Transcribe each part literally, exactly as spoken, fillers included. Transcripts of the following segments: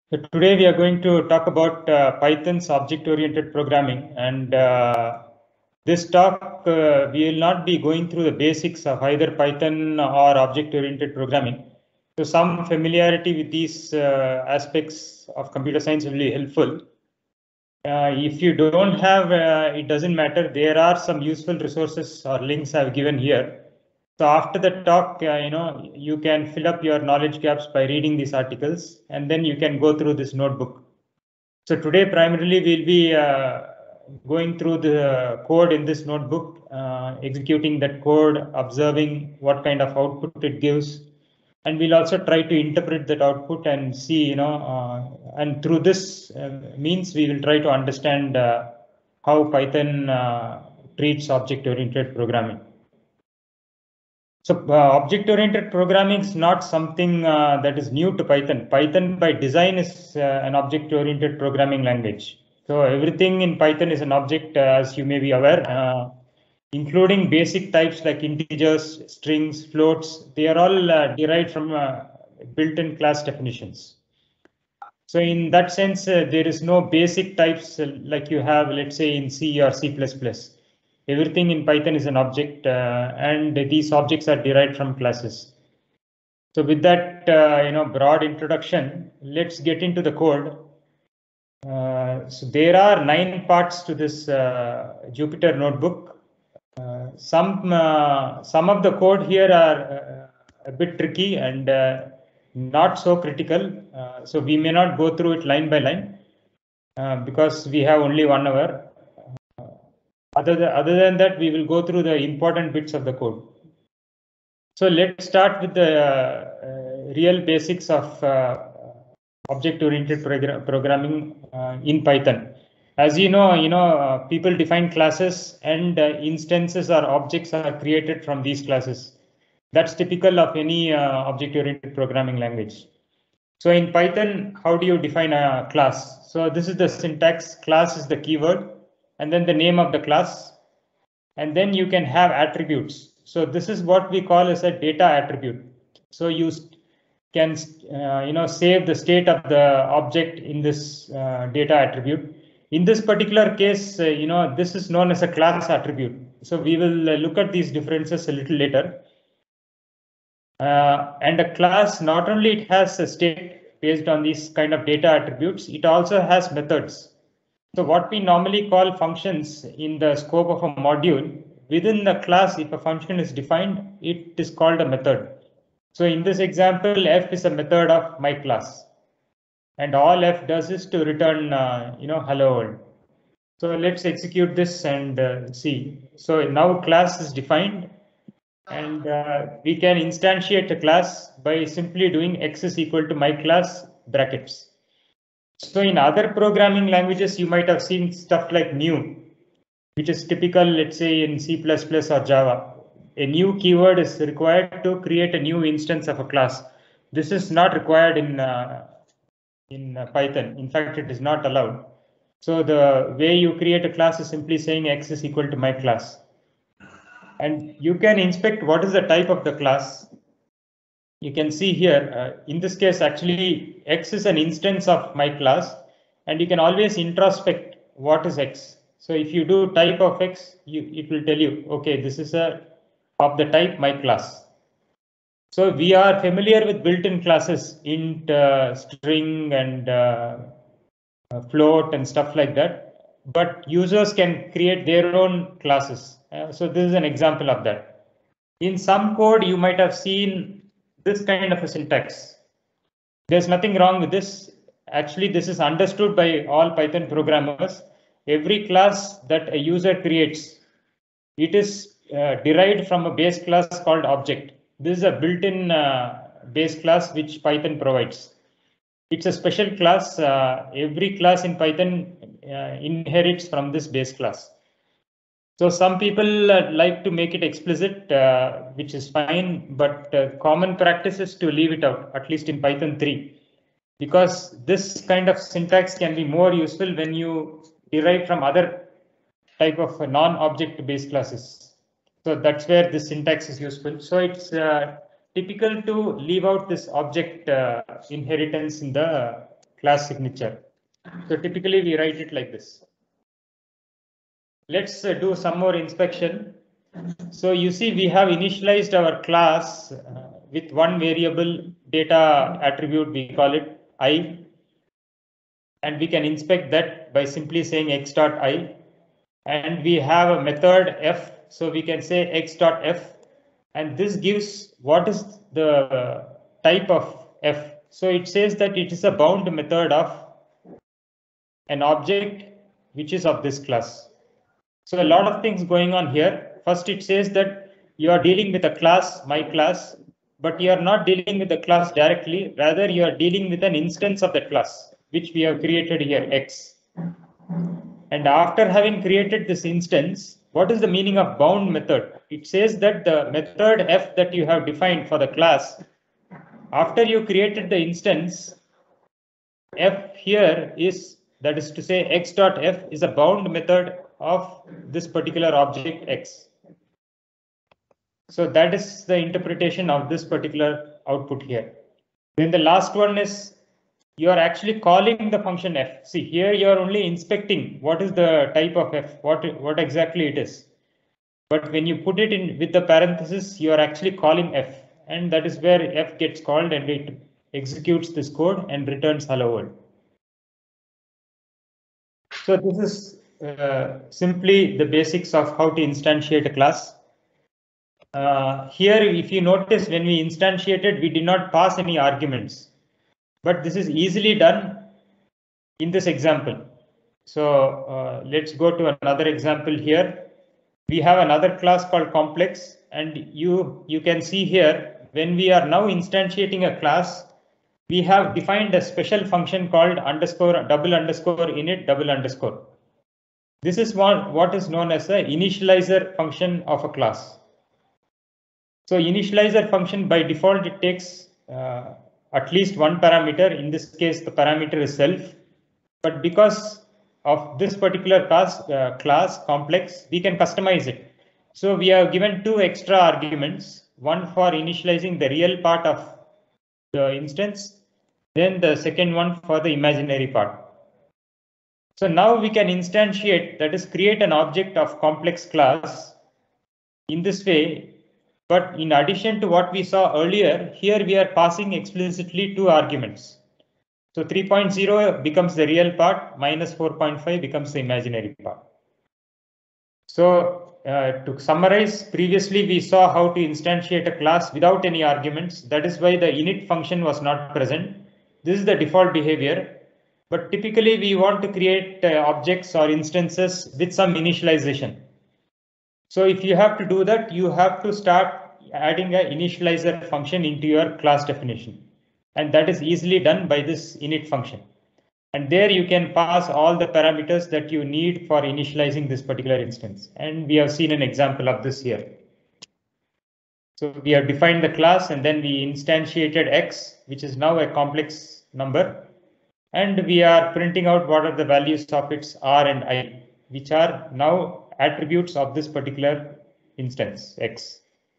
So today we are going to talk about uh, Python's object-oriented programming, and uh, this talk uh, we will not be going through the basics of either Python or object-oriented programming. So some familiarity with these uh, aspects of computer science will be helpful. Uh, if you don't have, uh, it doesn't matter. There are some useful resources or links I've given here. So after the talk, uh, you know, you can fill up your knowledge gaps by reading these articles, and then you can go through this notebook. So today, primarily, we'll be uh, going through the code in this notebook, uh, executing that code, observing what kind of output it gives, and we'll also try to interpret that output and see, you know, uh, and through this uh, means we will try to understand uh, how Python uh, treats object-oriented programming. So uh, object-oriented programming is not something uh, that is new to Python. Python by design is uh, an object-oriented programming language. So everything in Python is an object, uh, as you may be aware, uh, including basic types like integers, strings, floats. They are all uh, derived from uh, built-in class definitions. So in that sense, uh, there is no basic types uh, like you have, let's say, in C or C plus plus. Everything in Python is an object, uh, and these objects are derived from classes. So with that, uh, you know, broad introduction, let's get into the code. Uh, so there are nine parts to this uh, Jupyter notebook. Uh, some uh, some of the code here are uh, a bit tricky and uh, not so critical. Uh, so we may not go through it line by line uh, because we have only one hour. Uh, other, than, other than that, we will go through the important bits of the code. So let's start with the uh, real basics of uh, object-oriented progr programming uh, in Python. As you know, you know, uh, people define classes, and uh, instances or objects are created from these classes. That's typical of any uh, object-oriented programming language. So in Python, how do you define a class? So this is the syntax. Class is the keyword, and then the name of the class, and then you can have attributes. So this is what we call as a data attribute. So you can uh, you know save the state of the object in this uh, data attribute. In this particular case, uh, you know this is known as a class attribute. So we will uh, look at these differences a little later. Uh, and a class, not only it has a state based on these kind of data attributes, it also has methods. So what we normally call functions in the scope of a module, within the class, if a function is defined, it is called a method. So in this example, f is a method of my class, and all f does is to return, uh, you know, hello world. So let's execute this and uh, see. So now class is defined, and uh, we can instantiate a class by simply doing x is equal to my class brackets. So in other programming languages, you might have seen stuff like new, which is typical, let's say, in C plus plus or Java. A new keyword is required to create a new instance of a class. This is not required in uh, in uh, Python. In fact, it is not allowed. So the way you create a class is simply saying x is equal to my class. And you can inspect what is the type of the class. You can see here, uh, in this case, actually, x is an instance of my class, and you can always introspect what is x. So if you do type of x, you, it will tell you, okay, this is a of the type my class. So we are familiar with built-in classes, int, uh, string, and uh, float and stuff like that. But users can create their own classes. Uh, so this is an example of that. In some code, you might have seen this kind of a syntax. There's nothing wrong with this. Actually, this is understood by all Python programmers. Every class that a user creates, it is uh, derived from a base class called object. This is a built-in uh, base class which Python provides. It's a special class. Uh, every class in Python uh, inherits from this base class. So some people uh, like to make it explicit, uh, which is fine, but uh, common practice is to leave it out, at least in Python three, because this kind of syntax can be more useful when you derive from other type of non-object based classes. So that's where this syntax is useful. So it's uh, typical to leave out this object uh, inheritance in the class signature. So typically we write it like this. Let's uh, do some more inspection. So you see we have initialized our class uh, with one variable data attribute, we call it I, and we can inspect that by simply saying x dot I, and we have a method f, so we can say x dot f, and this gives what is the type of f. So it says that it is a bound method of an object which is of this class. So a lot of things going on here. First, it says that you are dealing with a class, my class, but you are not dealing with the class directly. Rather, you are dealing with an instance of the class, which we have created here, x. And after having created this instance, what is the meaning of bound method? It says that the method f that you have defined for the class, after you created the instance, f here is, that is to say, x dot f is a bound method of this particular object x. So that is the interpretation of this particular output here. Then the last one is you are actually calling the function f. See, here you are only inspecting what is the type of f, what, what exactly it is. But when you put it in with the parenthesis, you are actually calling f, and that is where f gets called and it executes this code and returns hello world. So this is uh, simply the basics of how to instantiate a class. Uh, here, if you notice, when we instantiated, we did not pass any arguments, but this is easily done in this example. So uh, let's go to another example here. We have another class called complex, and you, you can see here, when we are now instantiating a class, we have defined a special function called underscore double underscore init double underscore. This is what, what is known as the initializer function of a class. So initializer function by default, it takes uh, at least one parameter. In this case, the parameter is self. But because of this particular class, uh, class complex, we can customize it. So we have given two extra arguments, one for initializing the real part of the instance, then the second one for the imaginary part. So now we can instantiate, that is, create an object of complex class in this way. But in addition to what we saw earlier, here we are passing explicitly two arguments. So three point zero becomes the real part, minus four point five becomes the imaginary part. So uh, to summarize, previously we saw how to instantiate a class without any arguments. That is why the init function was not present. This is the default behavior. But typically we want to create uh, objects or instances with some initialization. So if you have to do that, you have to start adding an initializer function into your class definition. And that is easily done by this init function. And there you can pass all the parameters that you need for initializing this particular instance. And we have seen an example of this here. So we have defined the class and then we instantiated x, which is now a complex number. And we are printing out what are the values of its r and I, which are now attributes of this particular instance x.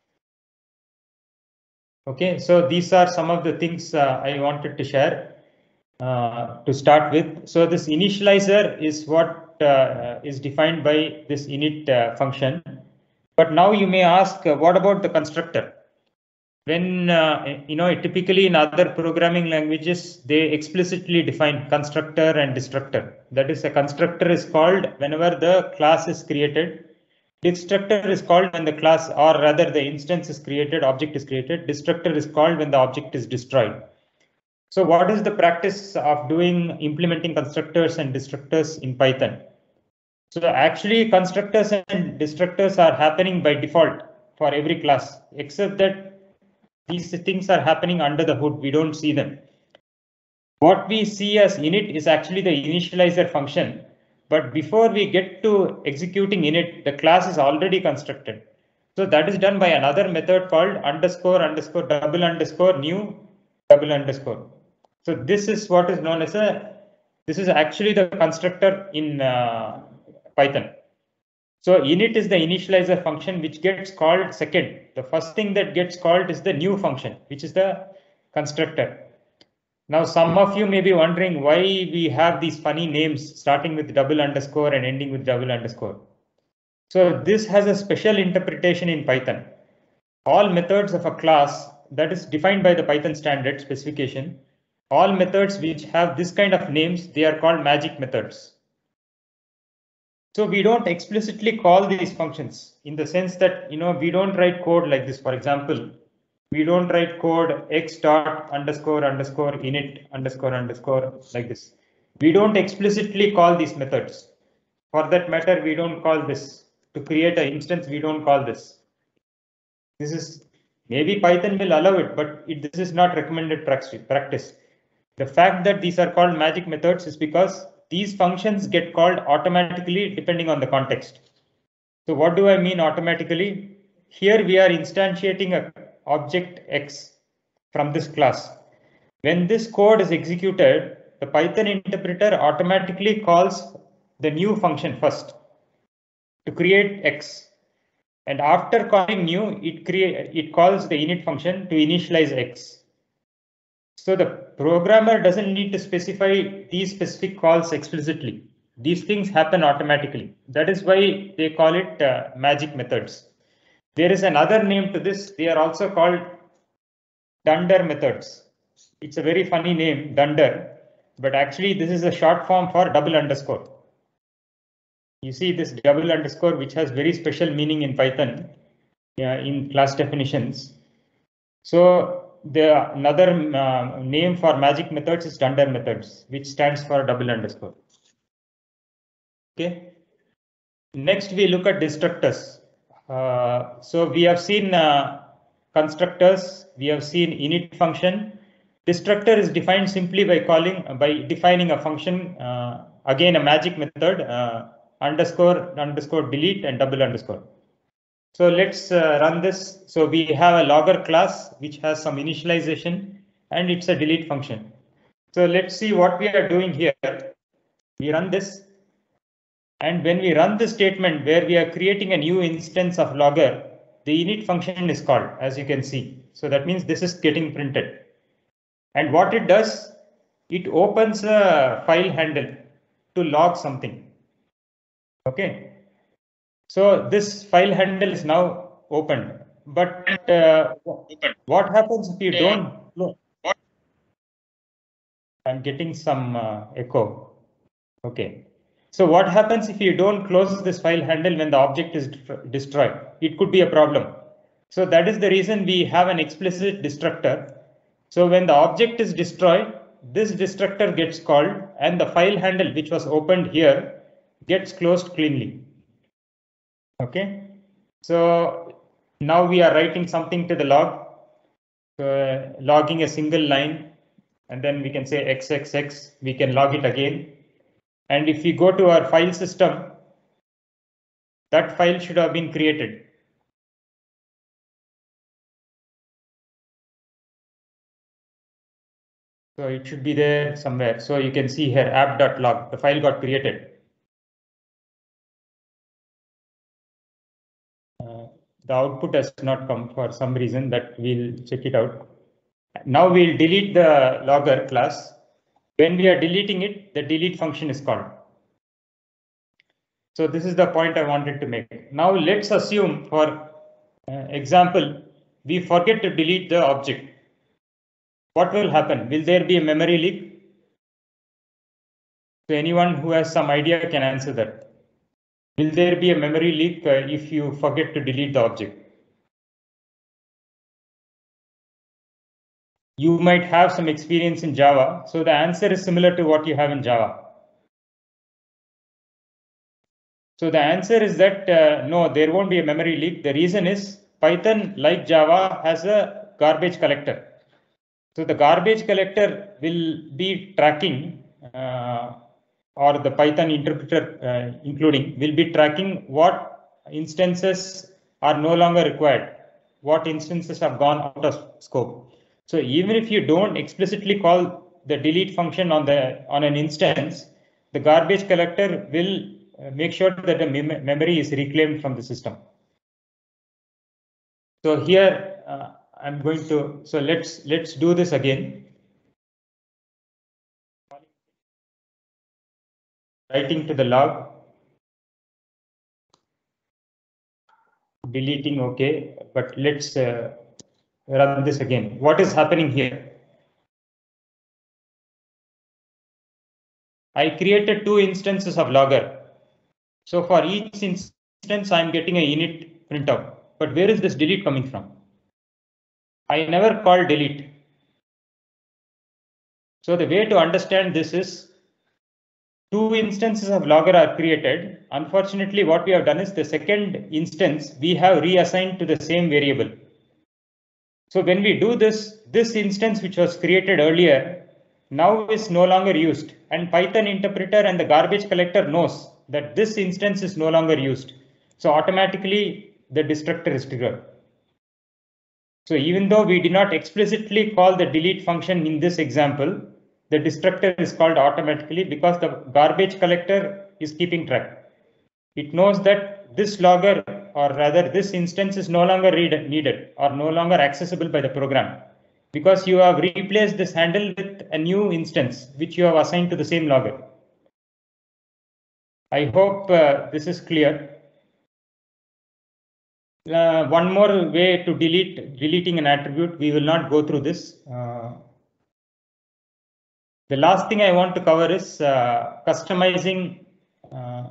Okay, so these are some of the things uh, I wanted to share uh, to start with. So this initializer is what uh, is defined by this init uh, function. But now you may ask, uh, what about the constructor? When, uh, you know, typically in other programming languages, they explicitly define constructor and destructor. That is, a constructor is called whenever the class is created. Destructor is called when the class, or rather the instance is created, object is created. Destructor is called when the object is destroyed. So what is the practice of doing implementing constructors and destructors in Python? So actually constructors and destructors are happening by default for every class, except that these things are happening under the hood. We don't see them. What we see as init is actually the initializer function. But before we get to executing init, the class is already constructed. So that is done by another method called underscore underscore double underscore new double underscore. So this is what is known as a, this is actually the constructor in uh, Python. So init is the initializer function which gets called second. The first thing that gets called is the new function, which is the constructor. Now, some of you may be wondering why we have these funny names starting with double underscore and ending with double underscore. So this has a special interpretation in Python. All methods of a class that is defined by the Python standard specification, all methods which have this kind of names, they are called magic methods. So we don't explicitly call these functions in the sense that, you know, we don't write code like this. For example, we don't write code x dot underscore underscore init underscore underscore like this. We don't explicitly call these methods. For that matter, we don't call this. To create an instance, we don't call this. This is maybe Python will allow it, but it, this is not recommended practice. The fact that these are called magic methods is because these functions get called automatically depending on the context. So what do I mean automatically? Here we are instantiating a object X from this class. When this code is executed, the Python interpreter automatically calls the new function first to create X. And after calling new, it create it calls the init function to initialize X. So the programmer doesn't need to specify these specific calls explicitly. These things happen automatically. That is why they call it uh, magic methods. There is another name to this. They are also called dunder methods. It's a very funny name, dunder, but actually this is a short form for double underscore. You see this double underscore, which has very special meaning in Python uh, in class definitions. So the another uh, name for magic methods is dunder methods, which stands for double underscore. Okay. Next, we look at destructors. Uh, so we have seen uh, constructors. We have seen init function. Destructor is defined simply by calling by defining a function. Uh, again, a magic method. Uh, underscore underscore delete and double underscore. So let's uh, run this. So we have a logger class which has some initialization and it's a delete function. So let's see what we are doing here. We run this, and when we run the statement where we are creating a new instance of logger, the init function is called, as you can see. So that means this is getting printed. And what it does, it opens a file handle to log something. Okay. So this file handle is now opened, but uh, what happens if you don't? I'm getting some uh, echo. Okay. So what happens if you don't close this file handle when the object is destroyed? It could be a problem. So that is the reason we have an explicit destructor. So when the object is destroyed, this destructor gets called and the file handle which was opened here gets closed cleanly. Okay. So now we are writing something to the log, uh, logging a single line, and then we can say X X X, we can log it again. And if we go to our file system, that file should have been created. So it should be there somewhere. So you can see here app.log, the file got created. Uh, the output has not come for some reason, that we'll check it out. Now we'll delete the logger class. When we are deleting it, the delete function is called. So this is the point I wanted to make. Now let's assume, for uh, example, we forget to delete the object. What will happen? Will there be a memory leak? So anyone who has some idea can answer that. Will there be a memory leak uh, if you forget to delete the object? You might have some experience in Java. So the answer is similar to what you have in Java. So the answer is that uh, no, there won't be a memory leak. The reason is Python, like Java, has a garbage collector. So the garbage collector will be tracking, uh, or the Python interpreter uh, including, will be tracking what instances are no longer required, what instances have gone out of scope. So even if you don't explicitly call the delete function on the on an instance, the garbage collector will uh, make sure that the mem memory is reclaimed from the system. So here uh, I'm going to, so let's let's do this again. writing to the log, deleting, okay, but let's uh, run this again. What is happening here? I created two instances of logger. So for each instance, I'm getting a init printout. But where is this delete coming from? I never called delete. So the way to understand this is two instances of logger are created. Unfortunately, what we have done is the second instance we have reassigned to the same variable. So when we do this, this instance which was created earlier now is no longer used, and Python interpreter and the garbage collector knows that this instance is no longer used. So automatically the destructor is triggered. So even though we did not explicitly call the delete function in this example, the destructor is called automatically because the garbage collector is keeping track. It knows that this logger, or rather this instance, is no longer read, needed or no longer accessible by the program, because you have replaced this handle with a new instance which you have assigned to the same logger. I hope uh, this is clear. Uh, one more way to delete deleting an attribute. We will not go through this. Uh, the last thing I want to cover is uh, customizing uh,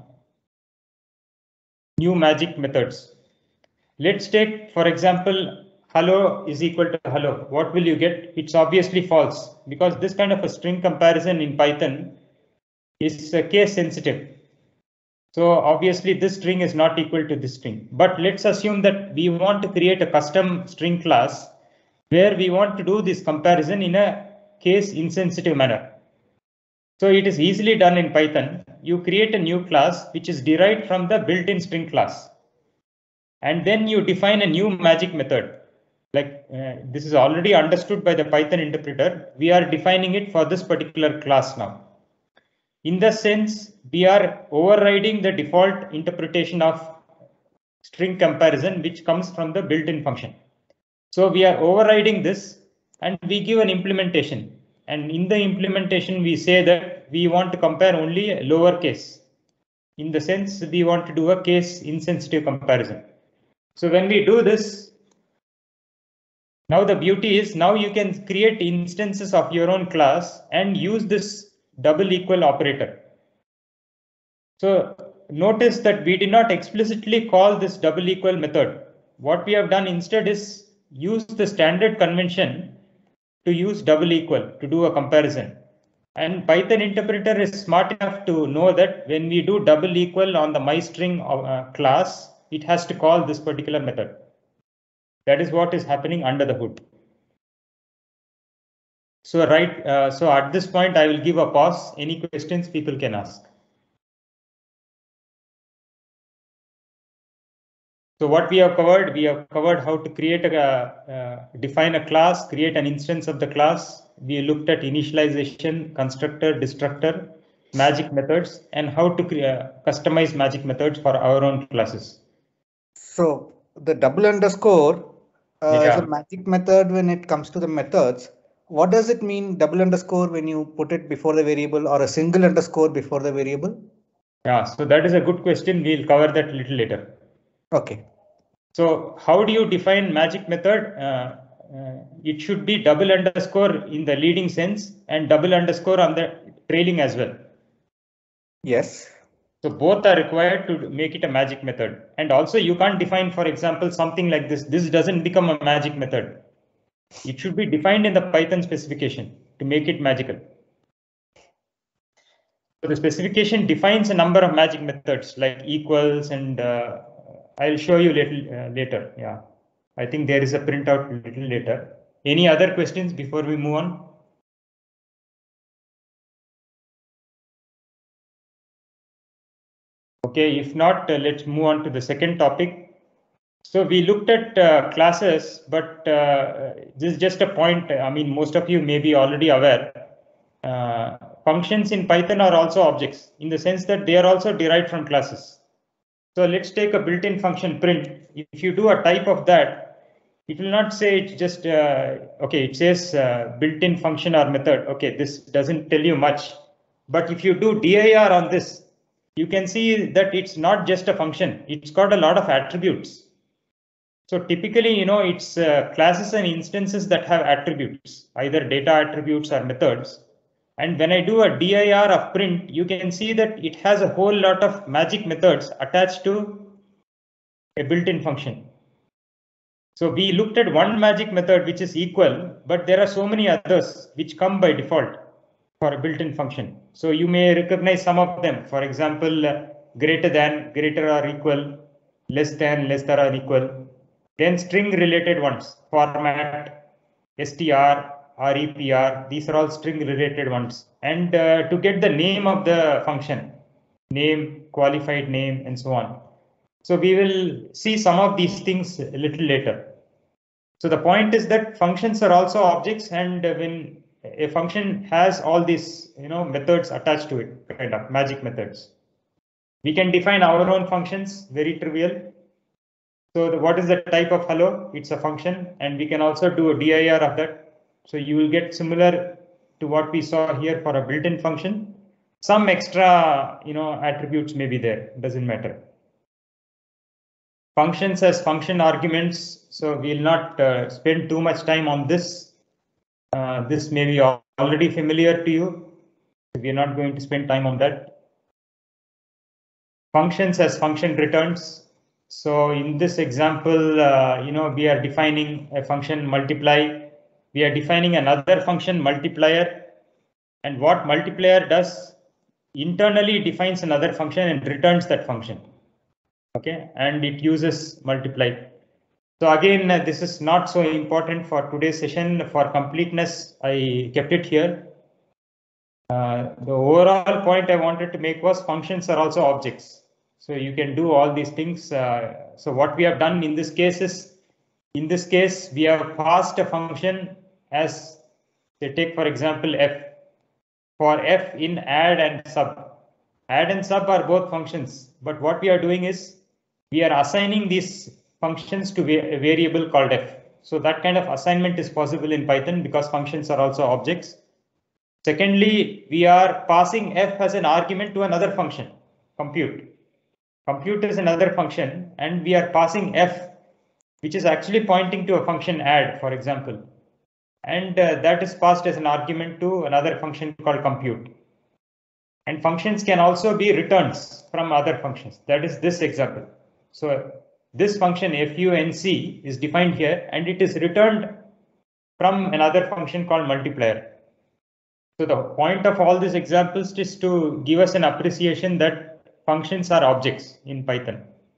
new magic methods. Let's take, for example, hello is equal to hello. What will you get? It's obviously false, because this kind of a string comparison in Python is uh, case sensitive. So obviously this string is not equal to this string. But let's assume that we want to create a custom string class where we want to do this comparison in a case insensitive manner. So it is easily done in Python. You create a new class which is derived from the built-in string class. And then you define a new magic method. Like uh, this is already understood by the Python interpreter. We are defining it for this particular class now. In the sense, we are overriding the default interpretation of string comparison, which comes from the built-in function. So we are overriding this and we give an implementation. And in the implementation, we say that we want to compare only a lower case. In the sense, we want to do a case insensitive comparison. So when we do this, now the beauty is now you can create instances of your own class and use this double equal operator. So notice that we did not explicitly call this double equal method. What we have done instead is use the standard convention to use double equal to do a comparison. And Python interpreter is smart enough to know that when we do double equal on the myString uh, class, it has to call this particular method. That is what is happening under the hood. So right, uh, so at this point, I will give a pause. Any questions people can ask. So what we have covered, we have covered how to create a, uh, define a class, create an instance of the class. We looked at initialization, constructor, destructor, magic methods, and how to uh, customize magic methods for our own classes. So the double underscore uh, yeah. is a magic method when it comes to the methods. What does it mean, double underscore, when you put it before the variable, or a single underscore before the variable? Yeah, so that is a good question. We'll cover that a little later. Okay. So how do you define magic method? Uh, uh, it should be double underscore in the leading sense and double underscore on the trailing as well. Yes. So both are required to make it a magic method. And also you can't define, for example, something like this. This doesn't become a magic method. It should be defined in the Python specification to make it magical. So the specification defines a number of magic methods like equals, and uh, I'll show you little uh, later. Yeah, I think there is a printout a little later. Any other questions before we move on? Okay, if not, uh, let's move on to the second topic. So we looked at uh, classes, but uh, this is just a point. I mean, most of you may be already aware. Uh, functions in Python are also objects in the sense that they are also derived from classes. So let's take a built-in function print. If you do a type of that, it will not say it's just, uh, okay, it says uh, built-in function or method. Okay, this doesn't tell you much. But if you do dir on this, you can see that it's not just a function, it's got a lot of attributes. So typically, you know, it's uh, classes and instances that have attributes, either data attributes or methods. And when I do a dir of print, you can see that it has a whole lot of magic methods attached to a built-in function. So we looked at one magic method which is equal, but there are so many others which come by default for a built-in function. So you may recognize some of them. For example, uh, greater than, greater or equal, less than, less than or equal. Then string related ones, format, str, repr, these are all string related ones. And uh, to get the name of the function, name, qualified name, and so on. So we will see some of these things a little later. So the point is that functions are also objects, and when a function has all these, you know, methods attached to it, kind of magic methods. We can define our own functions, very trivial. So the, what is the type of hello? It's a function, and we can also do a dir of that. So you will get similar to what we saw here for a built-in function. Some extra, you know, attributes may be there, doesn't matter. Functions as function arguments. So we'll not uh, spend too much time on this. Uh, this may be already familiar to you. We're not going to spend time on that. Functions as function returns. So in this example, uh, you know, we are defining a function multiply. We are defining another function multiplier. And what multiplier does, internally defines another function and returns that function. Okay, and it uses multiply. So again, uh, this is not so important for today's session. For completeness, I kept it here. Uh, the overall point I wanted to make was functions are also objects. So you can do all these things. Uh, so what we have done in this case is, in this case, we have passed a function as, say, take for example, f. For f in add and sub. Add and sub are both functions, but what we are doing is we are assigning these functions to a variable called f. So that kind of assignment is possible in Python because functions are also objects. Secondly, we are passing f as an argument to another function, compute. Compute is another function, and we are passing f, which is actually pointing to a function add, for example. And uh, that is passed as an argument to another function called compute. And functions can also be returns from other functions. That is this example. So this function func is defined here, and it is returned from another function called multiplier. So the point of all these examples is to give us an appreciation that functions are objects in Python.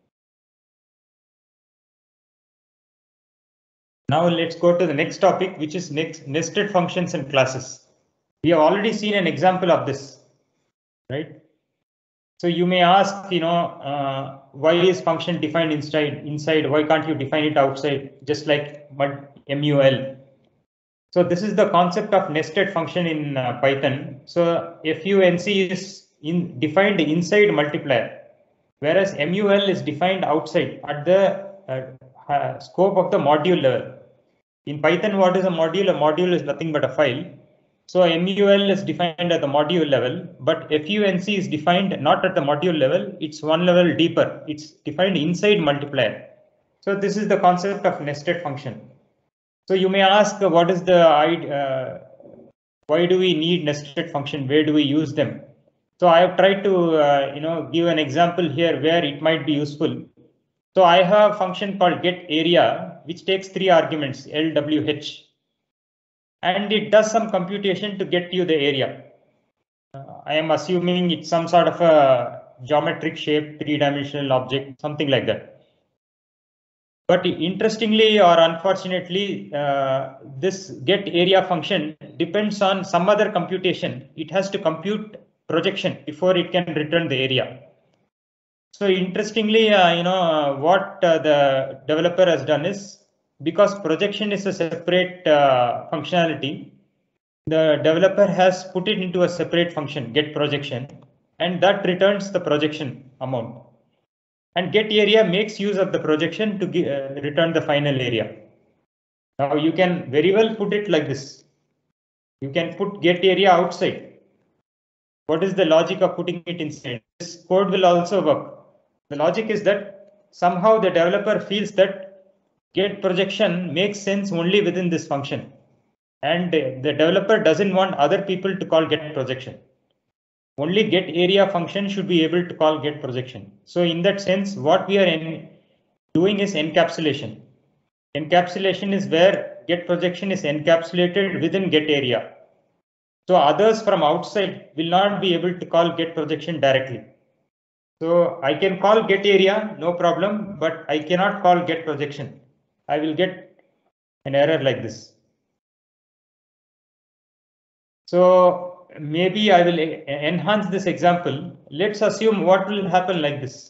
Now let's go to the next topic, which is next nested functions and classes. We have already seen an example of this, right? So you may ask, you know, uh, why is function defined inside? Inside, why can't you define it outside, just like mul? So this is the concept of nested function in uh, Python. So func is in defined inside multiplier, whereas mul is defined outside at the uh, uh, scope of the module level. In Python, what is a module? A module is nothing but a file. So mul is defined at the module level, but func is defined not at the module level. It's one level deeper. It's defined inside multiplier. So this is the concept of nested function. So you may ask, uh, what is the uh, why do we need nested function? Where do we use them? So I have tried to uh, you know, give an example here where it might be useful. So I have a function called get area, which takes three arguments, L, W, H, and it does some computation to get you the area. Uh, I am assuming it's some sort of a geometric shape, three-dimensional object, something like that. But interestingly or unfortunately, uh, this get area function depends on some other computation. It has to compute projection before it can return the area. So interestingly, uh, you know, uh, what uh, the developer has done is, because projection is a separate uh, functionality, the developer has put it into a separate function, get projection, and that returns the projection amount. And get area makes use of the projection to give, uh, return the final area. Now you can very well put it like this. You can put get area outside. What is the logic of putting it inside? This code will also work. The logic is that somehow the developer feels that get projection makes sense only within this function. And the developer doesn't want other people to call get projection. Only get area function should be able to call get projection. So in that sense, what we are in doing is encapsulation. Encapsulation is where get projection is encapsulated within get area. So others from outside will not be able to call get projection directly. So I can call get area, no problem, but I cannot call get projection. I will get an error like this. So maybe I will enhance this example. Let's assume what will happen like this.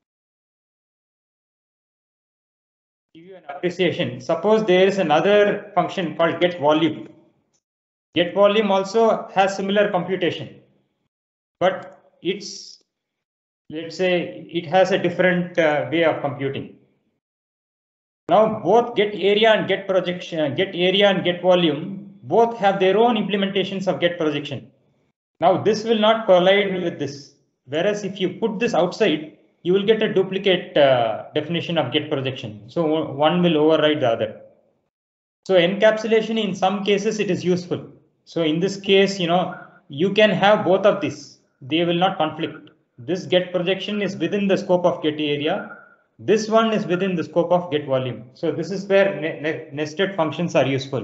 Give you an appreciation. Suppose there is another function called get volume. Get volume also has similar computation, but it's, let's say, it has a different uh, way of computing. Now both get area and get projection, get area and get volume, both have their own implementations of get projection. Now this will not collide with this. Whereas if you put this outside, you will get a duplicate uh, definition of get projection. So one will override the other. So encapsulation, in some cases, it is useful. So in this case, you know, you can have both of these. They will not conflict. This get projection is within the scope of get area. This one is within the scope of get volume. So this is where ne nested functions are useful.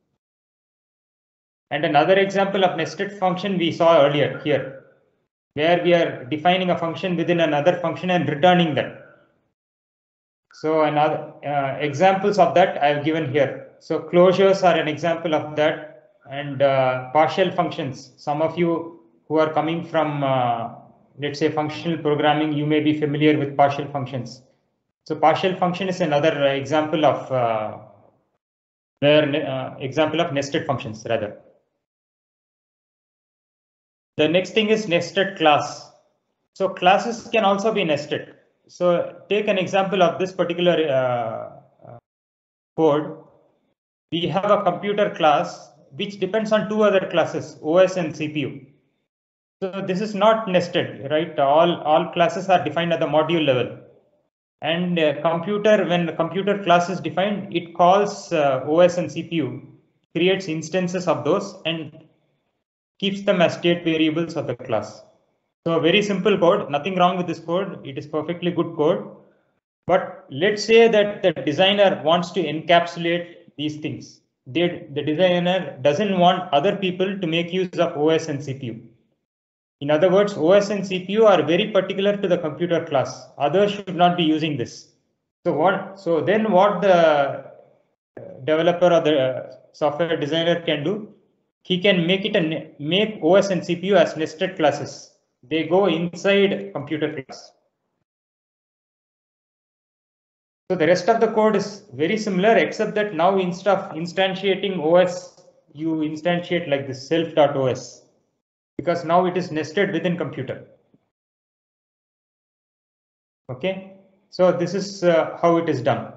And another example of nested function we saw earlier here, where we are defining a function within another function and returning that. So another uh, examples of that I have given here. So closures are an example of that, and uh, partial functions. Some of you who are coming from, uh, let's say, functional programming, you may be familiar with partial functions. So partial function is another example of uh, where uh, example of nested functions rather. The next thing is nested class. So classes can also be nested. So take an example of this particular uh, uh, code. We have a computer class which depends on two other classes, O S and C P U. So this is not nested, right? All, all classes are defined at the module level. And uh, computer, when the computer class is defined, it calls uh, O S and C P U, creates instances of those and keeps them as state variables of the class. So a very simple code, nothing wrong with this code. It is perfectly good code. But let's say that the designer wants to encapsulate these things. They, the designer doesn't want other people to make use of O S and C P U. In other words, O S and C P U are very particular to the computer class. Others should not be using this. So what? So then what the developer or the software designer can do? He can make it a make O S and C P U as nested classes. They go inside computer class. So the rest of the code is very similar, except that now instead of instantiating O S, you instantiate like this self.os, because now it is nested within computer. Okay, so this is uh, how it is done.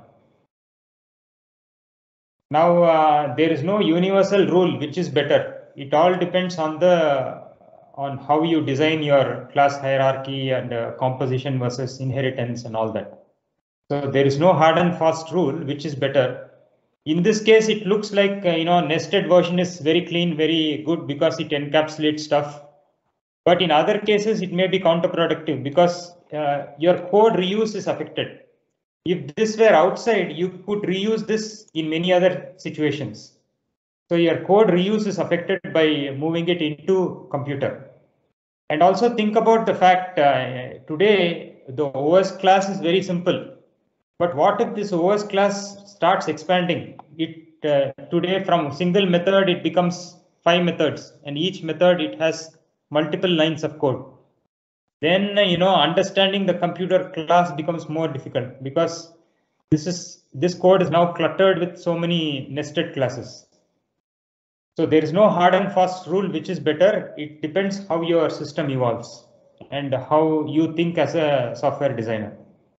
Now uh, there is no universal rule which is better. It all depends on the on how you design your class hierarchy and uh, composition versus inheritance and all that. So there is no hard and fast rule which is better. In this case, it looks like uh, you know nested version is very clean, very good because it encapsulates stuff. But in other cases, it may be counterproductive because uh, your code reuse is affected. If this were outside, you could reuse this in many other situations. So your code reuse is affected by moving it into computer. And also think about the fact uh, today the O S class is very simple. But what if this O S class starts expanding? It uh, today from single method it becomes five methods, and each method it has multiple lines of code. Then you know understanding the computer class becomes more difficult because this is this code is now cluttered with so many nested classes. So there is no hard and fast rule which is better. It depends how your system evolves and how you think as a software designer.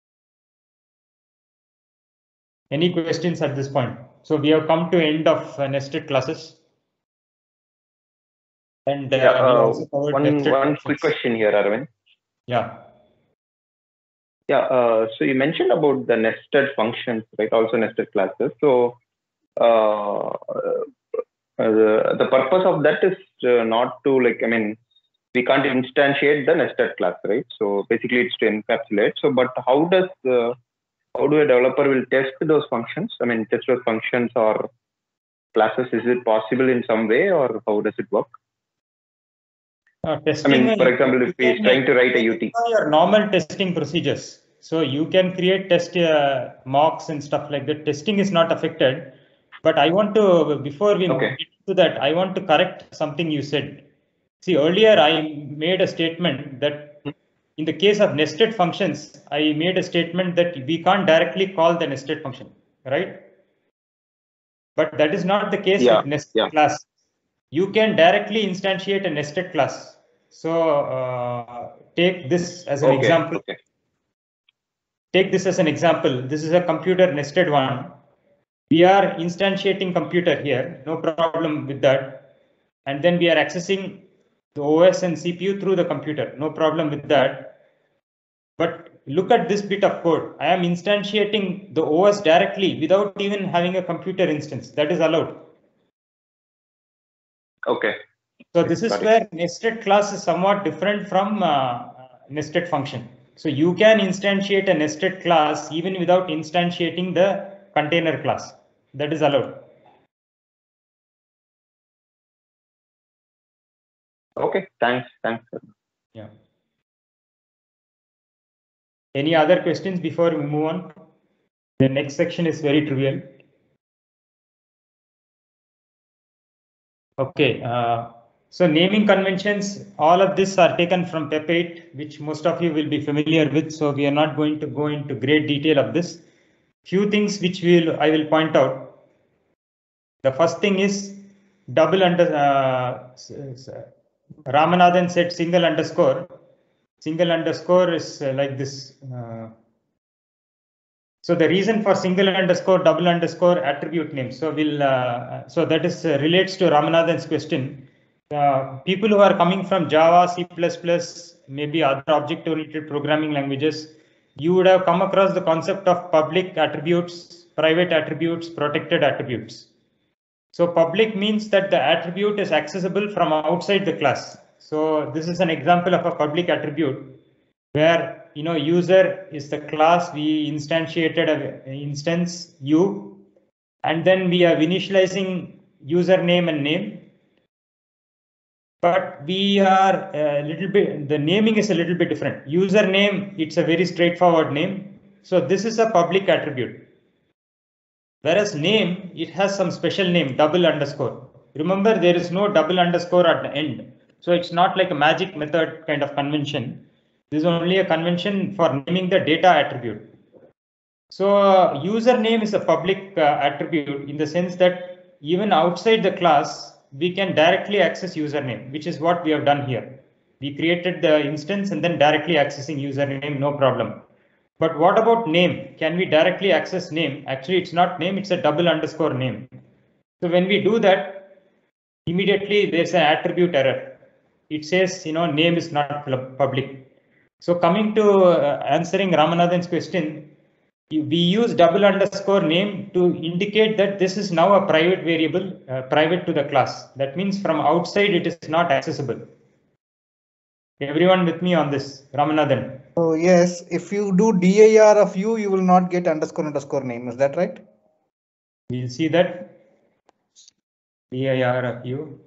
Any questions at this point? So we have come to end of uh, nested classes. And uh, yeah, uh, we also covered one nested one functions. quick question here, Arvind. Yeah. Yeah, uh, so you mentioned about the nested functions, right? Also nested classes. So uh, uh, the, the purpose of that is uh, not to like, I mean, we can't instantiate the nested class, right? So basically it's to encapsulate. So, but how does, uh, how do a developer will test those functions? I mean, test those functions or classes, is it possible in some way or how does it work? Uh, testing, I mean, for example, if we are trying to write a U T. Your normal testing procedures. So you can create test uh, mocks and stuff like that. Testing is not affected. But I want to, before we Okay. get to that, I want to correct something you said. See, earlier I made a statement that in the case of nested functions, I made a statement that we can't directly call the nested function, right? But that is not the case Yeah, with nested yeah. class. You can directly instantiate a nested class. So uh, take this as an Okay, example. okay. Take this as an example. This is a computer nested one. We are instantiating computer here, no problem with that. And then we are accessing the O S and C P U through the computer, no problem with that. But look at this bit of code. I am instantiating the O S directly without even having a computer instance. That is allowed. Okay. So this is Got it. where nested class is somewhat different from uh, nested function. So you can instantiate a nested class even without instantiating the container class. That is allowed. Okay, thanks. Thanks. Yeah. Any other questions before we move on? The next section is very trivial. Okay. Uh, so naming conventions, all of this are taken from PEP eight, which most of you will be familiar with. So we are not going to go into great detail of this. Few things which will I will point out. The first thing is double under. Uh, Ramanathan said single underscore. Single underscore is uh, like this. Uh, So the reason for single underscore, double underscore attribute name. So we'll, uh, so that is uh, relates to Ramanathan's question. Uh, people who are coming from Java, C plus plus, maybe other object-oriented programming languages, you would have come across the concept of public attributes, private attributes, protected attributes. So public means that the attribute is accessible from outside the class. So this is an example of a public attribute where you know user is the class, we instantiated an instance u, and then we are initializing username and name. But we are a little bit, the naming is a little bit different. Username, it's a very straightforward name. So this is a public attribute. Whereas name, it has some special name, double underscore. Remember, there is no double underscore at the end. So it's not like a magic method kind of convention. This is only a convention for naming the data attribute. So uh, username is a public uh, attribute in the sense that even outside the class, we can directly access username, which is what we have done here. We created the instance and then directly accessing username, no problem. But what about name? Can we directly access name? Actually, it's not name, it's a double underscore name. So when we do that, immediately there's an attribute error. It says, you know, name is not public. So coming to uh, answering Ramanathan's question, we use double underscore name to indicate that this is now a private variable, uh, private to the class. That means from outside it is not accessible. Everyone with me on this, Ramanathan? So yes, if you do dir of u, you will not get underscore underscore name. Is that right? We'll see that. dir of u.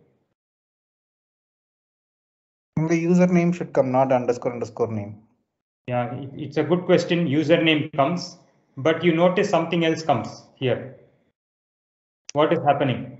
The username should come, not underscore underscore name. Yeah, it's a good question. Username comes, but you notice something else comes here. What is happening?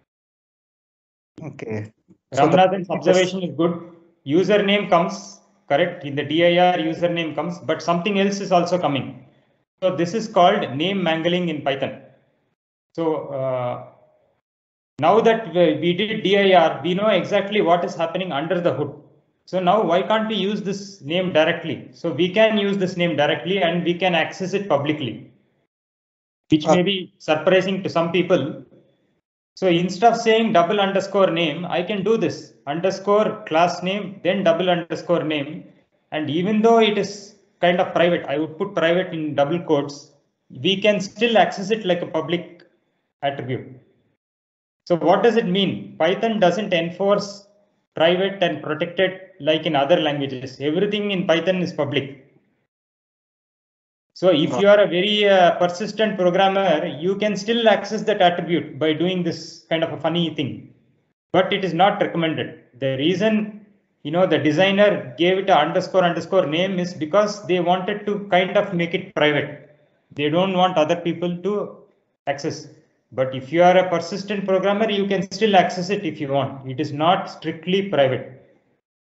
Okay. Ramanathan's so observation is good. Username comes, correct? In the dir, username comes, but something else is also coming. So this is called name mangling in Python. So uh, now that we did dir, we know exactly what is happening under the hood. So now why can't we use this name directly? So we can use this name directly and we can access it publicly, which may be surprising to some people. So instead of saying double underscore name, I can do this. underscore class name, then double underscore name. And even though it is kind of private, I would put private in double quotes, we can still access it like a public attribute. So what does it mean? Python doesn't enforce private and protected like in other languages. Everything in Python is public. So if you are a very uh, persistent programmer, you can still access that attribute by doing this kind of a funny thing, but it is not recommended. The reason, you know, the designer gave it a underscore underscore name is because they wanted to kind of make it private. They don't want other people to access. But if you are a persistent programmer, you can still access it if you want. It is not strictly private.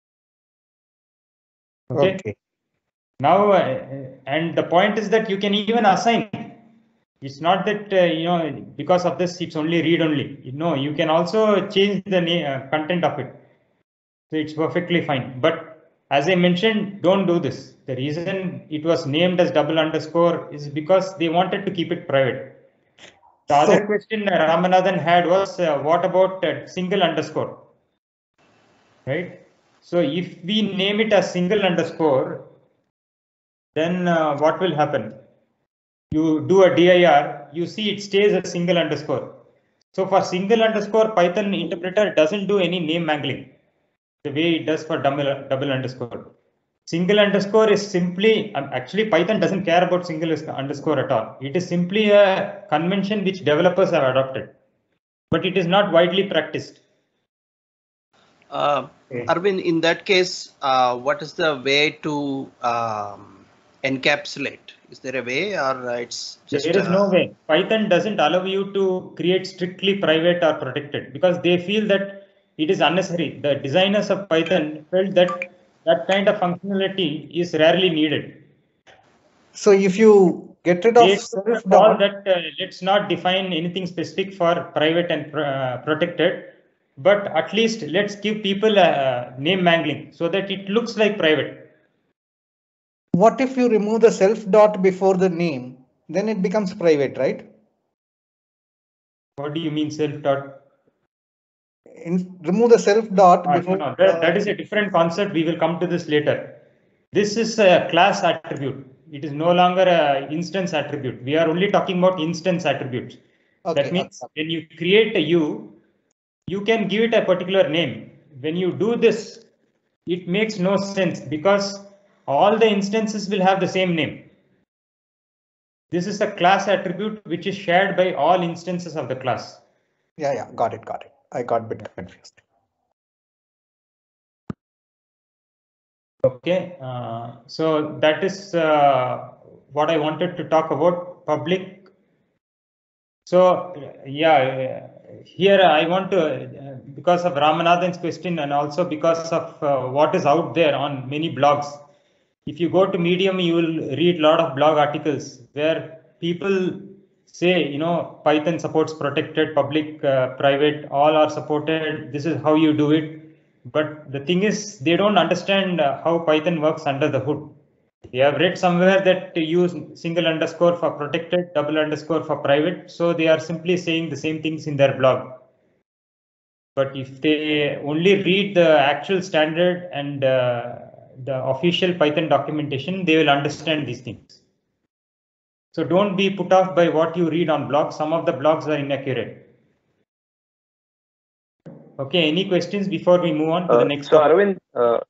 Okay. okay. Now, uh, and the point is that you can even assign. It's not that, uh, you know, because of this, it's only read only. You know, you can also change the name, uh, content of it. So it's perfectly fine. But as I mentioned, don't do this. The reason it was named as double underscore is because they wanted to keep it private. The so, other question uh, Ramanathan had was, uh, what about uh, single underscore? Right? So if we name it as single underscore, then uh, what will happen? You do a dir, you see it stays a single underscore. So for single underscore, Python interpreter doesn't do any name mangling the way it does for double, double underscore. Single underscore is simply, um, actually Python doesn't care about single underscore at all. It is simply a convention which developers have adopted, but it is not widely practiced. Uh, okay. Arvind, in that case, uh, what is the way to um, encapsulate? Is there a way, or it's just there is uh, no way. Python doesn't allow you to create strictly private or protected because they feel that it is unnecessary. The designers of Python felt that that kind of functionality is rarely needed. So if you get rid of self dot, that uh, let's not define anything specific for private and uh, protected, but at least let's give people a name mangling so that it looks like private. What if you remove the self dot before the name? Then it becomes private, right? What do you mean self dot? In, remove the self dot ah, before. No, no, that, that is a different concept. We will come to this later. This is a class attribute. It is no longer an instance attribute. We are only talking about instance attributes. Okay, that means okay. when you create a U, you can give it a particular name. When you do this, it makes no sense because all the instances will have the same name. This is a class attribute which is shared by all instances of the class. Yeah, yeah, got it, got it. I got a bit confused. Okay, uh, so that is uh, what I wanted to talk about public. So yeah, here I want to, uh, because of Ramanathan's question and also because of uh, what is out there on many blogs. If you go to Medium, you will read a lot of blog articles where people say, you know, Python supports protected, public, uh, private, all are supported. This is how you do it. But the thing is, they don't understand uh, how Python works under the hood. They have read somewhere that to use single underscore for protected, double underscore for private. So they are simply saying the same things in their blog. But if they only read the actual standard and uh, the official Python documentation, they will understand these things. So don't be put off by what you read on blogs. Some of the blogs are inaccurate. Okay, any questions before we move on to uh, the next so topic? Arvind, uh,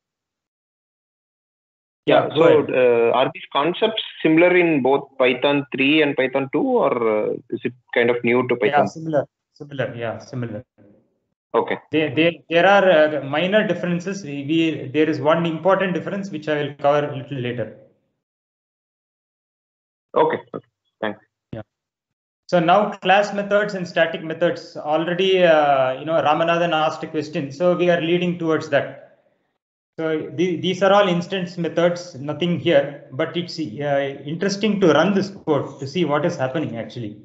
yeah, yeah so uh, are these concepts similar in both Python three and Python two, or uh, is it kind of new to Python? Yeah, similar, similar, yeah, similar. Okay. There, there, there are uh, minor differences. We, we, there is one important difference which I will cover a little later. Okay, okay. Thanks. Yeah. So now class methods and static methods. Already, uh, you know, Ramanathan asked a question, so we are leading towards that. So the, these are all instance methods, nothing here, but it's uh, interesting to run this code to see what is happening actually.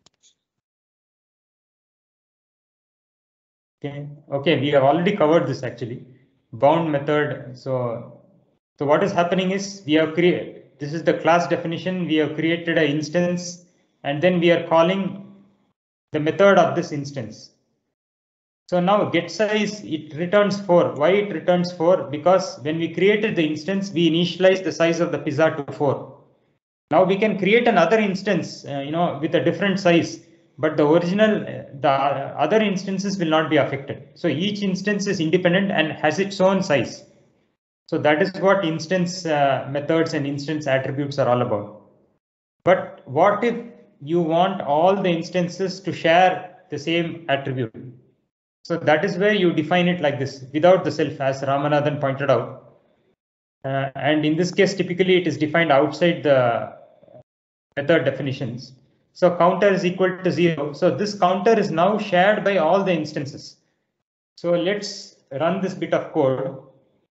Okay, okay, we have already covered this actually. Bound method. So, so what is happening is we have created, this is the class definition. We have created an instance and then we are calling the method of this instance. So now get size, it returns four. Why it returns four? Because when we created the instance, we initialized the size of the pizza to four. Now we can create another instance, uh, you know, with a different size, but the original, the other instances will not be affected. So each instance is independent and has its own size. So that is what instance uh, methods and instance attributes are all about. But what if you want all the instances to share the same attribute? So that is where you define it like this, without the self, as Ramanathan pointed out. Uh, and in this case, typically it is defined outside the method definitions. So counter is equal to zero. So this counter is now shared by all the instances. So let's run this bit of code.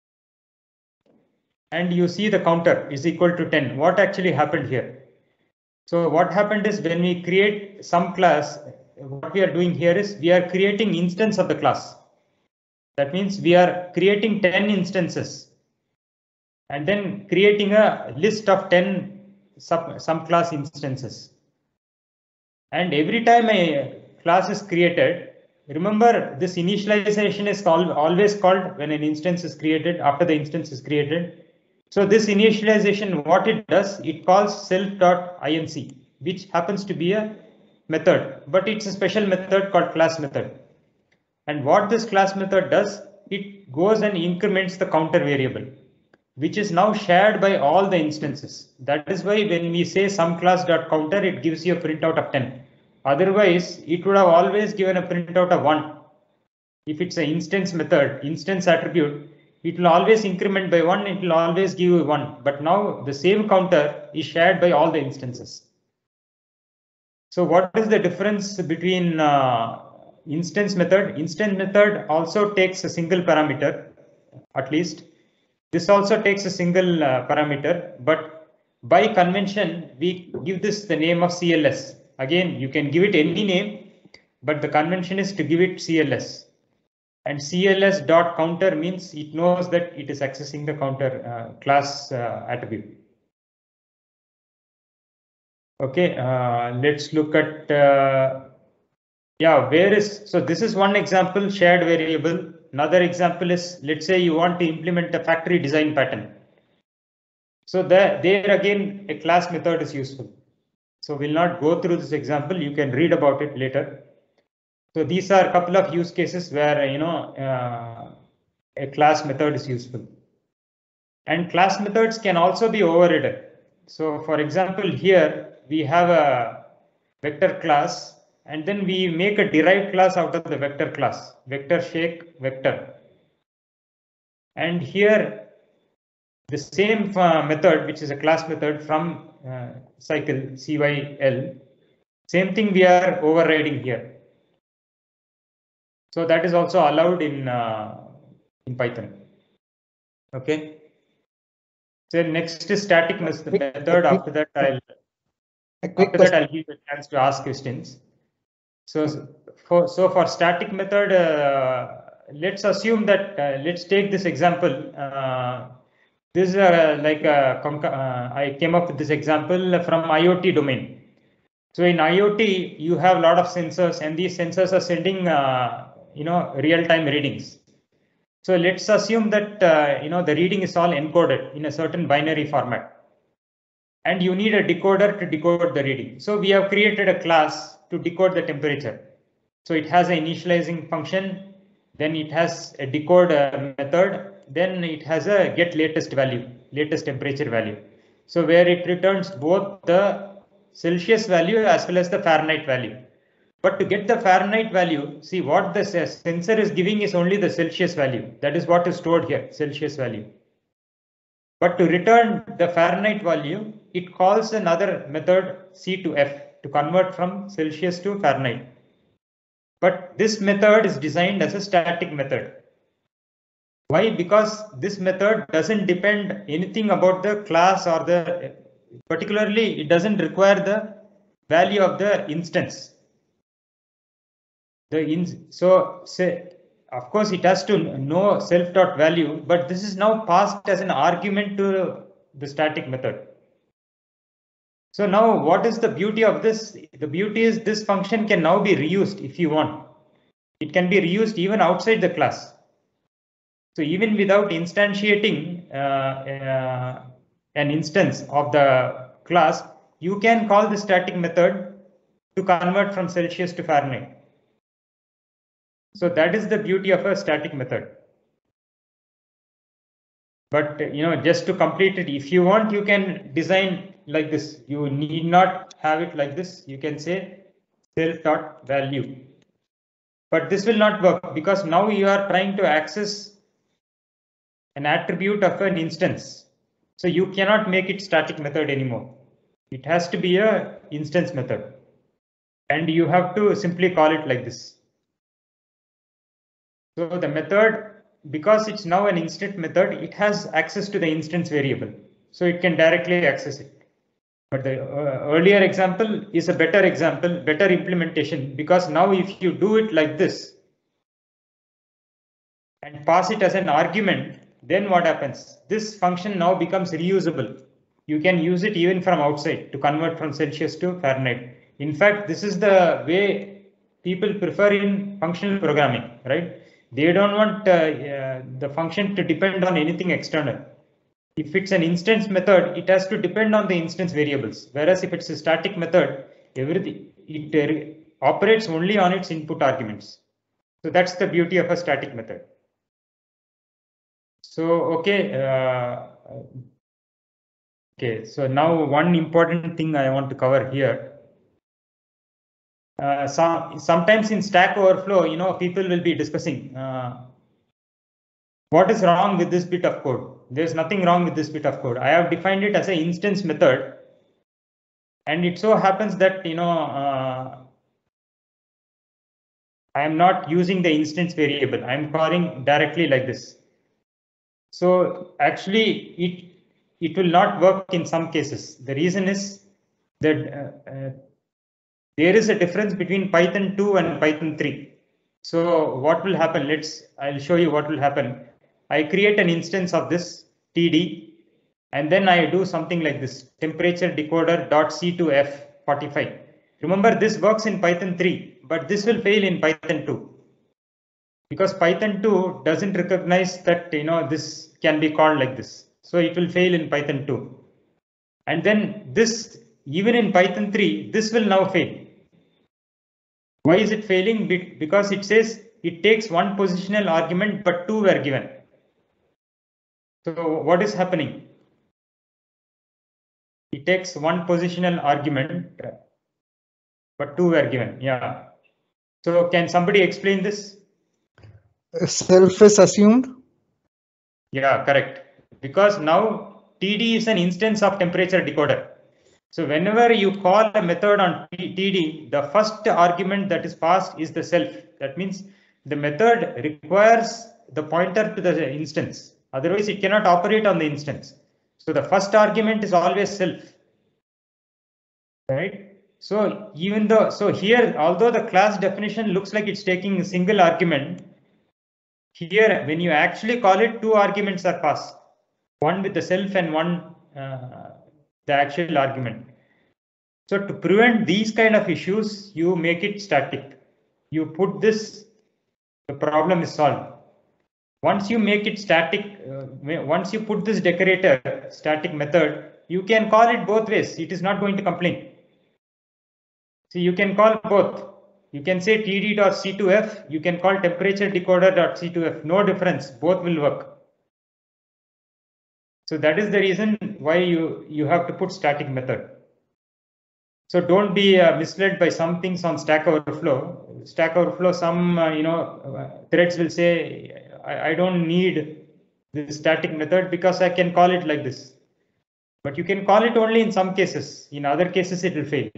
And you see the counter is equal to ten. What actually happened here? So what happened is when we create some class, what we are doing here is we are creating instance of the class. That means we are creating ten instances and then creating a list of ten sub, some class instances. And every time a class is created, remember this initialization is called, always called when an instance is created, after the instance is created. So this initialization, what it does, it calls self.inc, which happens to be a method, but it's a special method called class method. And what this class method does, it goes and increments the counter variable, which is now shared by all the instances. That is why when we say some class.counter, it gives you a printout of ten. Otherwise, it would have always given a printout of one. If it's an instance method, instance attribute, it will always increment by one, it will always give you one. But now the same counter is shared by all the instances. So what is the difference between uh, instance method? Instance method also takes a single parameter, at least. This also takes a single uh, parameter, but by convention, we give this the name of C L S. Again, you can give it any name, but the convention is to give it C L S. And C L S dot counter means it knows that it is accessing the counter uh, class uh, attribute. Okay, uh, let's look at, uh, yeah, where is, so this is one example, shared variable. Another example is, let's say you want to implement a factory design pattern. So there, there again, a class method is useful. So we'll not go through this example. You can read about it later. So these are a couple of use cases where, you know, uh, a class method is useful. And class methods can also be overridden. So for example, here we have a vector class and then we make a derived class out of the vector class, vector shake vector. And here the same uh, method, which is a class method from uh, cycle C Y L, same thing we are overriding here. So that is also allowed in uh, in Python. Okay. So next is static method. After that, I'll a quick after question. that I'll give you a chance to ask questions. So for so for static method, uh, let's assume that uh, let's take this example. Uh, this is uh, like a, uh, I came up with this example from IoT domain. So in IoT, you have a lot of sensors, and these sensors are sending uh, you know real-time readings. So let's assume that uh, you know the reading is all encoded in a certain binary format, and you need a decoder to decode the reading. So we have created a class to decode the temperature. So it has an initializing function, then it has a decode uh, method, then it has a get latest value, latest temperature value. So where it returns both the Celsius value as well as the Fahrenheit value. But to get the Fahrenheit value, see what the sensor is giving is only the Celsius value. That is what is stored here, Celsius value. But to return the Fahrenheit value, it calls another method C to F to convert from Celsius to Fahrenheit. But this method is designed as a static method. Why? Because this method doesn't depend anything about the class or the, particularly it doesn't require the value of the instance. The in, so say, of course, it has to know self dot value, but this is now passed as an argument to the static method. So now what is the beauty of this? The beauty is this function can now be reused if you want. It can be reused even outside the class. So even without instantiating uh, uh, an instance of the class, you can call the static method to convert from Celsius to Fahrenheit. So that is the beauty of a static method. But you know, just to complete it, if you want, you can design like this. You need not have it like this. You can say self dot value. But this will not work because now you are trying to access an attribute of an instance. So you cannot make it static method anymore. It has to be a instance method. And you have to simply call it like this. So the method, because it's now an instant method, it has access to the instance variable. So it can directly access it. But the uh, earlier example is a better example, better implementation, because now if you do it like this and pass it as an argument, then what happens? This function now becomes reusable. You can use it even from outside to convert from Celsius to Fahrenheit. In fact, this is the way people prefer in functional programming, right? They don't want uh, uh, the function to depend on anything external. If it's an instance method, it has to depend on the instance variables. Whereas if it's a static method, everything it uh, operates only on its input arguments. So that's the beauty of a static method. So, okay. Uh, okay, so now one important thing I want to cover here. Uh, some, sometimes in Stack Overflow, you know, people will be discussing uh, what is wrong with this bit of code. There's nothing wrong with this bit of code. I have defined it as an instance method. And it so happens that, you know, uh, I am not using the instance variable. I'm calling directly like this. So actually, it it will not work in some cases. The reason is that uh, uh, there is a difference between Python two and Python three. So what will happen? Let's, I'll show you what will happen. I create an instance of this T D, and then I do something like this, temperature decoder dot C two F forty-five. Remember, this works in Python three, but this will fail in Python two. Because Python two doesn't recognize that, you know, this can be called like this. So it will fail in Python two. And then this, even in Python three, this will now fail. Why is it failing? Because it says it takes one positional argument, but two were given. So what is happening? It takes one positional argument, but two were given. Yeah. So can somebody explain this? Self is assumed. Yeah, correct. Because now T D is an instance of temperature decoder. So whenever you call a method on T D, the first argument that is passed is the self. That means the method requires the pointer to the instance. Otherwise, it cannot operate on the instance. So the first argument is always self. Right? So even though, so here, although the class definition looks like it's taking a single argument, here, when you actually call it, two arguments are passed. One with the self and one uh, the actual argument. So to prevent these kind of issues, you make it static. You put this, the problem is solved. Once you make it static, uh, once you put this decorator static method, you can call it both ways. It is not going to complain. So you can call both. You can say T D dot C two F. You can call temperature decoder dot C two F. No difference. Both will work. So that is the reason why you, you have to put static method. So don't be uh, misled by some things on Stack Overflow. Stack Overflow, some uh, you know uh, threads will say, I, I don't need this static method because I can call it like this. But you can call it only in some cases. In other cases, it will fail.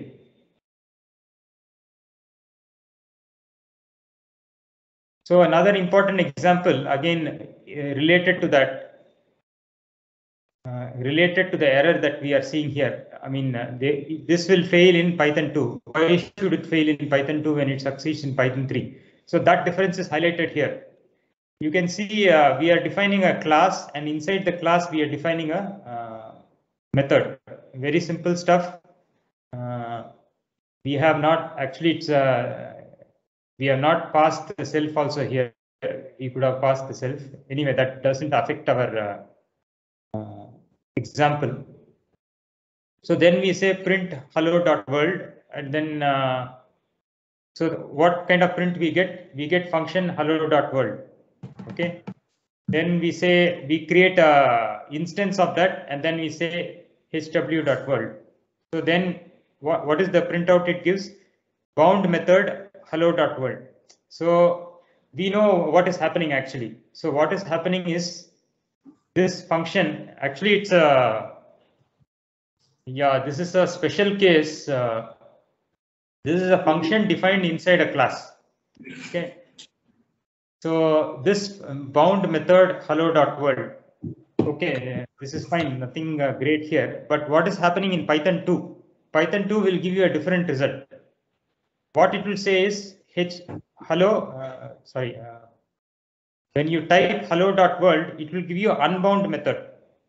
So another important example, again, uh, related to that, uh, related to the error that we are seeing here. I mean, uh, they, this will fail in Python two. Why should it fail in Python two when it succeeds in Python three? So that difference is highlighted here. You can see uh, we are defining a class, and inside the class we are defining a uh, method. Very simple stuff. Uh, we have not actually, it's uh, We have not passed the self also here. We could have passed the self. Anyway, that doesn't affect our uh, uh, example. So then we say print hello.world, and then uh, so what kind of print we get? We get function hello.world. Okay. Then we say we create a instance of that, and then we say hw.world. So then what, what is the printout it gives? Bound method hello.world. So we know what is happening actually. So what is happening is this function, actually it's a, yeah, this is a special case. Uh, this is a function defined inside a class. Okay. So this bound method hello.world. Okay, this is fine, nothing uh, great here. But what is happening in Python two? Python two will give you a different result. What it will say is h hello, uh, sorry, uh, when you type hello.world, it will give you unbound method.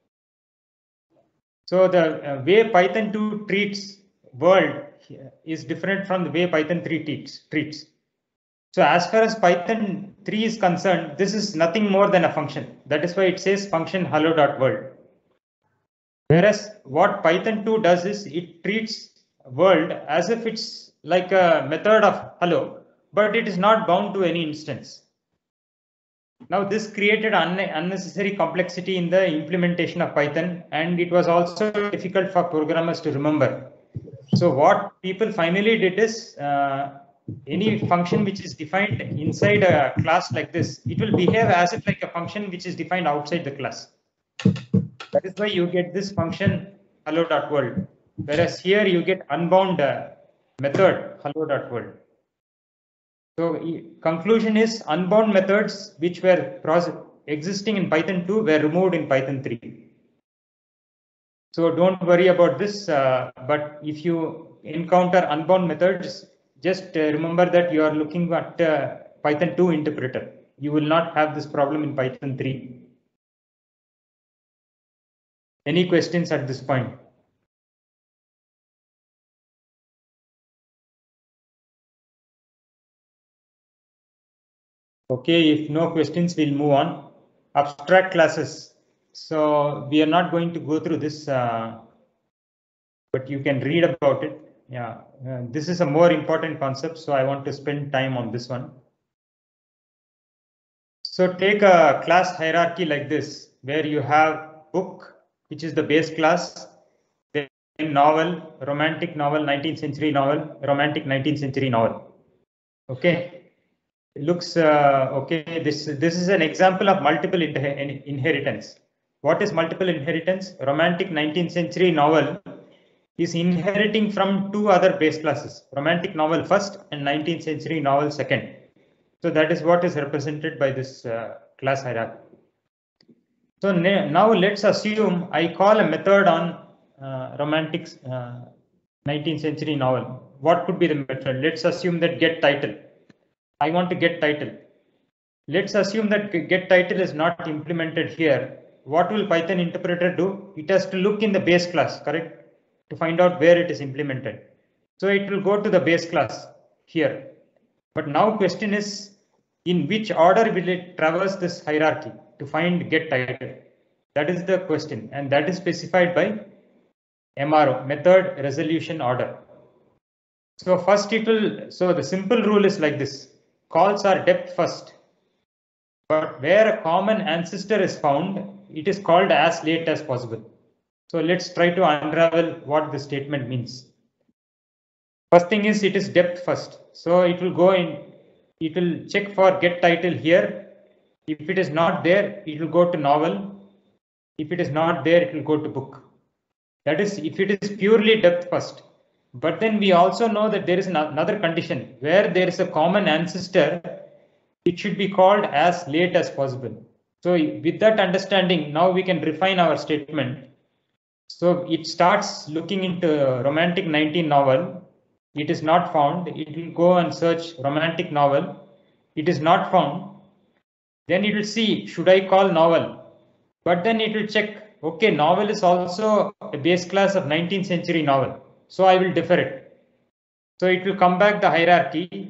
So the uh, way Python two treats world is different from the way Python three treats. treats. So as far as Python three is concerned, this is nothing more than a function. That is why it says function hello.world. Whereas what Python two does is it treats world as if it's like a method of hello, but it is not bound to any instance. Now this created un unnecessary complexity in the implementation of Python, and it was also difficult for programmers to remember. So what people finally did is uh, any function which is defined inside a class like this, it will behave as if like a function which is defined outside the class. That is why you get this function hello.world, whereas here you get unbound uh, method hello.world. So conclusion is unbound methods which were existing in Python two were removed in Python three. So don't worry about this, uh, but if you encounter unbound methods, just uh, remember that you are looking at uh, Python two interpreter. You will not have this problem in Python three. Any questions at this point? Okay, if no questions, we'll move on. Abstract classes. So we are not going to go through this, uh, but you can read about it. Yeah, uh, this is a more important concept, so I want to spend time on this one. So take a class hierarchy like this, where you have book, which is the base class, then novel, romantic novel, nineteenth century novel, romantic nineteenth century novel. Okay. It looks uh, okay. This this is an example of multiple inheritance. What is multiple inheritance? Romantic nineteenth century novel is inheriting from two other base classes, romantic novel first and nineteenth century novel second. So that is what is represented by this uh, class hierarchy. So now let's assume I call a method on uh, romantic uh, nineteenth century novel. What could be the method? Let's assume that get title. I want to get title. Let's assume that get title is not implemented here. What will Python interpreter do? It has to look in the base class, correct? To find out where it is implemented. So it will go to the base class here. But now question is, in which order will it traverse this hierarchy to find get title? That is the question, and that is specified by M R O, method resolution order. So first it will, so the simple rule is like this. Calls are depth first, but where a common ancestor is found, it is called as late as possible. So let's try to unravel what this statement means. First thing is it is depth first. So it will go in, it will check for get title here. If it is not there, it will go to novel. If it is not there, it will go to book. That is if it is purely depth first. But then we also know that there is another condition where there is a common ancestor, it should be called as late as possible. So with that understanding, now we can refine our statement. So it starts looking into romantic nineteen novel. It is not found. It will go and search romantic novel. It is not found. Then it will see, should I call novel? But then it will check, okay, novel is also a base class of nineteenth century novel. So I will defer it. So it will come back the hierarchy.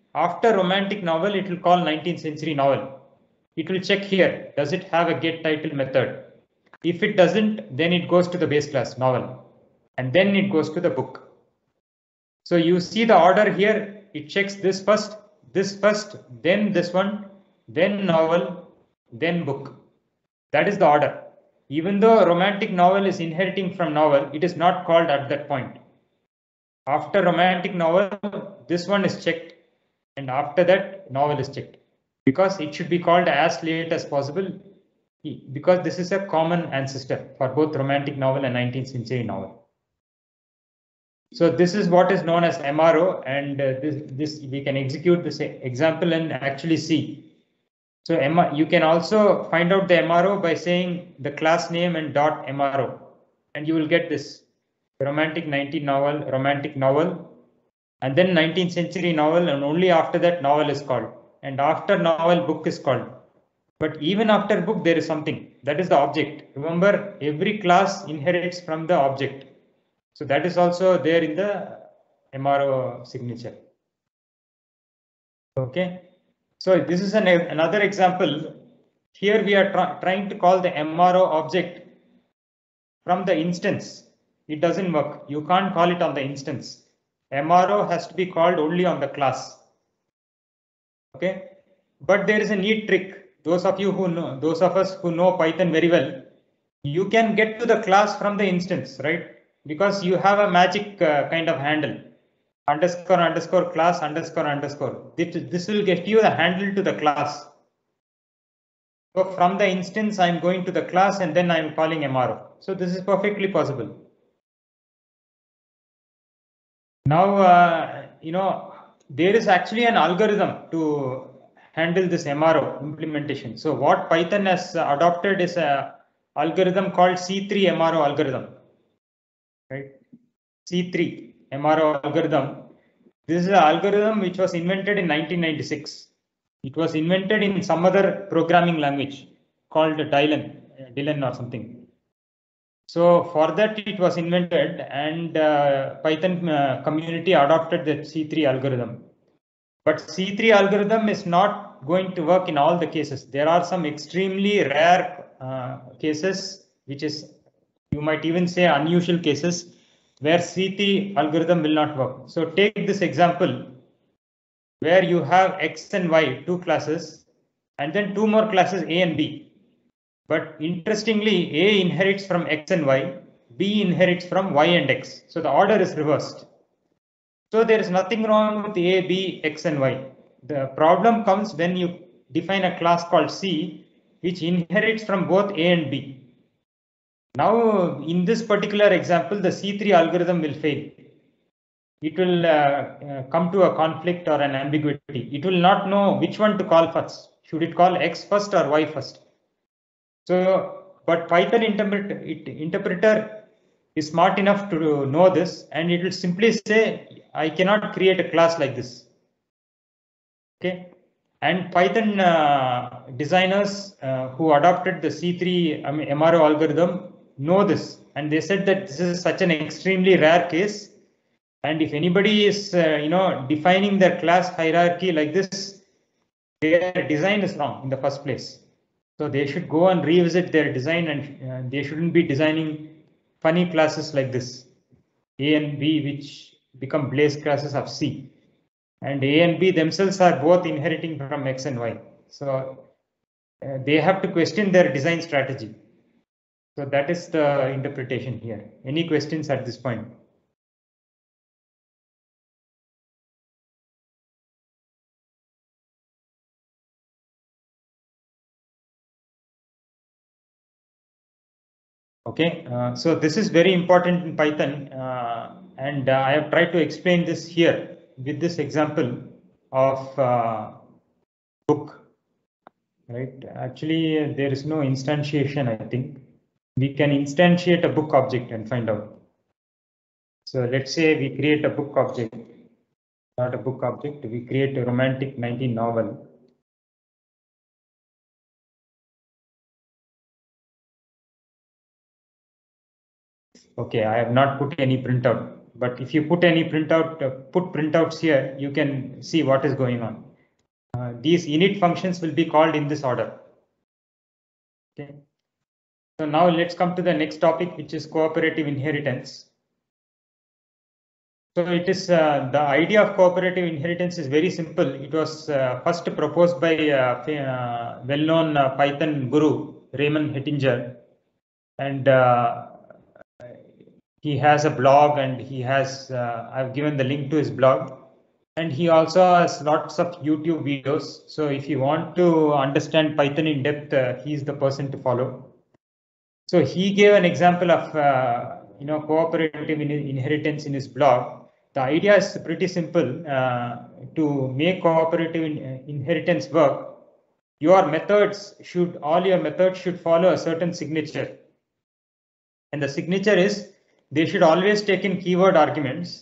After romantic novel, it will call nineteenth century novel. It will check here, does it have a get title method? If it doesn't, then it goes to the base class novel, and then it goes to the book. So you see the order here, it checks this first, this first, then this one, then novel, then book. That is the order. Even though romantic novel is inheriting from novel, it is not called at that point. After romantic novel, this one is checked, and after that, novel is checked, because it should be called as late as possible, because this is a common ancestor for both romantic novel and nineteenth century novel. So this is what is known as M R O, and uh, this, this we can execute this example and actually see. So M R, you can also find out the M R O by saying the class name and dot M R O, and you will get this romantic nineteenth novel, romantic novel, and then nineteenth century novel, and only after that novel is called, and after novel book is called. But even after book there is something, that is the object. Remember, every class inherits from the object. So that is also there in the M R O signature. Okay. So this is an, another example. Here we are try, trying to call the M R O object from the instance. It doesn't work. You can't call it on the instance. M R O has to be called only on the class. Okay. But there is a neat trick. Those of you who know, those of us who know Python very well, you can get to the class from the instance, right? Because you have a magic uh, kind of handle. Underscore underscore class underscore underscore. This, this will get you the handle to the class. So from the instance, I'm going to the class and then I'm calling M R O. So this is perfectly possible. Now, uh, you know, there is actually an algorithm to handle this M R O implementation. So what Python has adopted is a algorithm called C three M R O algorithm, right? C three M R O algorithm. This is an algorithm which was invented in nineteen ninety-six. It was invented in some other programming language called Dylan, Dylan or something. So for that it was invented, and uh, Python uh, community adopted the C three algorithm. But C three algorithm is not going to work in all the cases. There are some extremely rare uh, cases, which is, you might even say, unusual cases, where C three algorithm will not work. So take this example where you have X and Y, two classes, and then two more classes A and B. But interestingly, A inherits from X and Y, B inherits from Y and X. So the order is reversed. So there is nothing wrong with A, B, X and Y. The problem comes when you define a class called C, which inherits from both A and B. Now, in this particular example, the C three algorithm will fail. It will uh, uh, come to a conflict or an ambiguity. It will not know which one to call first. Should it call X first or Y first? So, but Python interpret, it, interpreter is smart enough to know this, and it will simply say, I cannot create a class like this. Okay. And Python uh, designers uh, who adopted the C three I mean, M R O algorithm know this, and they said that this is such an extremely rare case. And if anybody is, uh, you know, defining their class hierarchy like this, their design is wrong in the first place. So they should go and revisit their design, and uh, they shouldn't be designing funny classes like this, A and B, which become base classes of C. And A and B themselves are both inheriting from X and Y. So uh, they have to question their design strategy. So that is the interpretation here. Any questions at this point? Okay, uh, so this is very important in Python, uh, and uh, I have tried to explain this here with this example of uh, book. Right? Actually, uh, there is no instantiation. I think we can instantiate a book object and find out. So let's say we create a book object, not a book object. We create a romantic nineteen novel. Okay, I have not put any printout but if you put any printout, uh, put printouts here, you can see what is going on. Uh, these init functions will be called in this order. Okay. So now let's come to the next topic, which is cooperative inheritance. So it is uh, the idea of cooperative inheritance is very simple. It was uh, first proposed by uh, uh, well-known uh, Python guru Raymond Hettinger, and uh, he has a blog, and he has uh, I've given the link to his blog, and he also has lots of YouTube videos. So if you want to understand Python in depth, uh, he's the person to follow. So he gave an example of uh, you know cooperative in inheritance in his blog. The idea is pretty simple. Uh, to make cooperative in, inheritance work, your methods should all your methods should follow a certain signature, and the signature is they should always take in keyword arguments,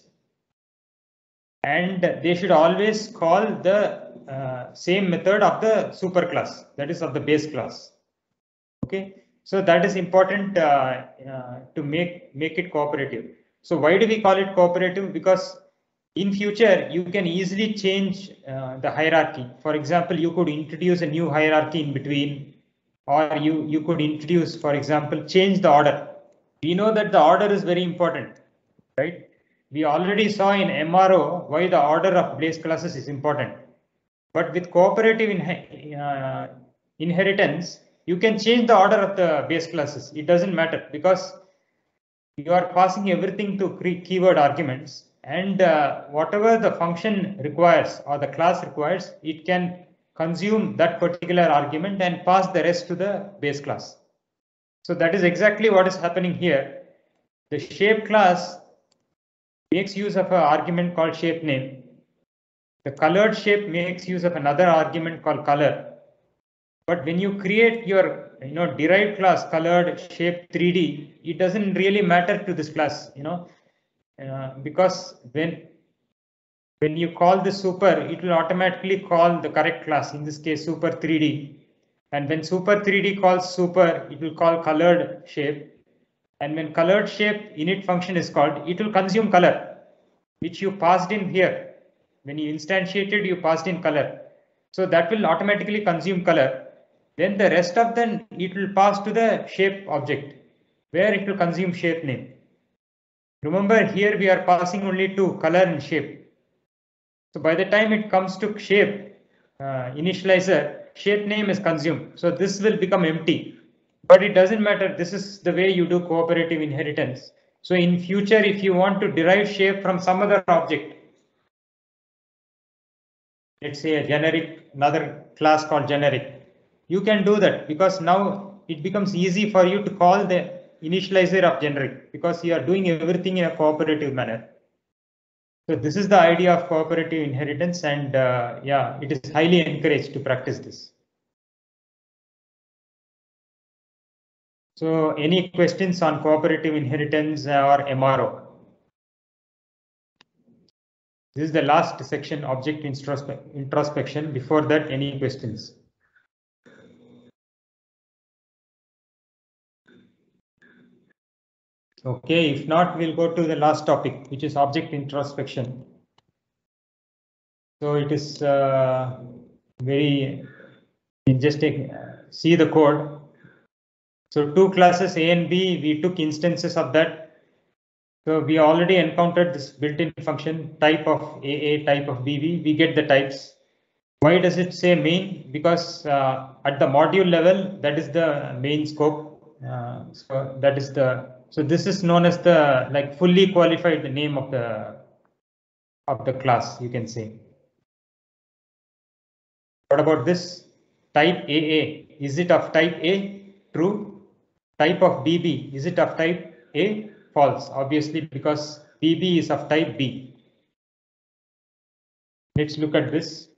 and they should always call the uh, same method of the superclass, that is of the base class. Okay, so that is important uh, uh, to make make it cooperative. So why do we call it cooperative? Because in future you can easily change uh, the hierarchy. For example, you could introduce a new hierarchy in between, or you you could introduce, for example, change the order. We know that the order is very important, right? We already saw in M R O why the order of base classes is important. But with cooperative in, uh, inheritance, you can change the order of the base classes. It doesn't matter, because you are passing everything to keyword arguments, and uh, whatever the function requires or the class requires, it can consume that particular argument and pass the rest to the base class. So that is exactly what is happening here. The shape class makes use of an argument called shape name. The colored shape makes use of another argument called color. But when you create your you know derived class colored shape three D, it doesn't really matter to this class, you know, uh, because when when you call the super, it will automatically call the correct class, in this case super three D. And when super three D calls super, it will call colored shape. And when colored shape init function is called, it will consume color, which you passed in here. When you instantiated, you passed in color. So that will automatically consume color. Then the rest of them, it will pass to the shape object, where it will consume shape name. Remember, here we are passing only to color and shape. So by the time it comes to shape uh, initializer, shape name is consumed. So this will become empty. But it doesn't matter. This is the way you do cooperative inheritance. So in future, if you want to derive shape from some other object, let's say a generic, another class called generic, you can do that, because now it becomes easy for you to call the initializer of generic, because you are doing everything in a cooperative manner. So this is the idea of cooperative inheritance, and uh, yeah, it is highly encouraged to practice this. So any questions on cooperative inheritance or M R O? This is the last section, object introspe introspection. Before that, any questions? Okay, if not, we'll go to the last topic, which is object introspection. So it is uh, very, just take, uh, see the code. So two classes A and B, we took instances of that. So we already encountered this built-in function type of A A, type of B B. We get the types. Why does it say main? Because uh, at the module level, that is the main scope. Uh, so that is the so this is known as the like fully qualified name of the of the class, you can say. What about this type A A? Is it of type A? True. Type of B B, is it of type A? False, obviously, because B B is of type B. Let's look at this.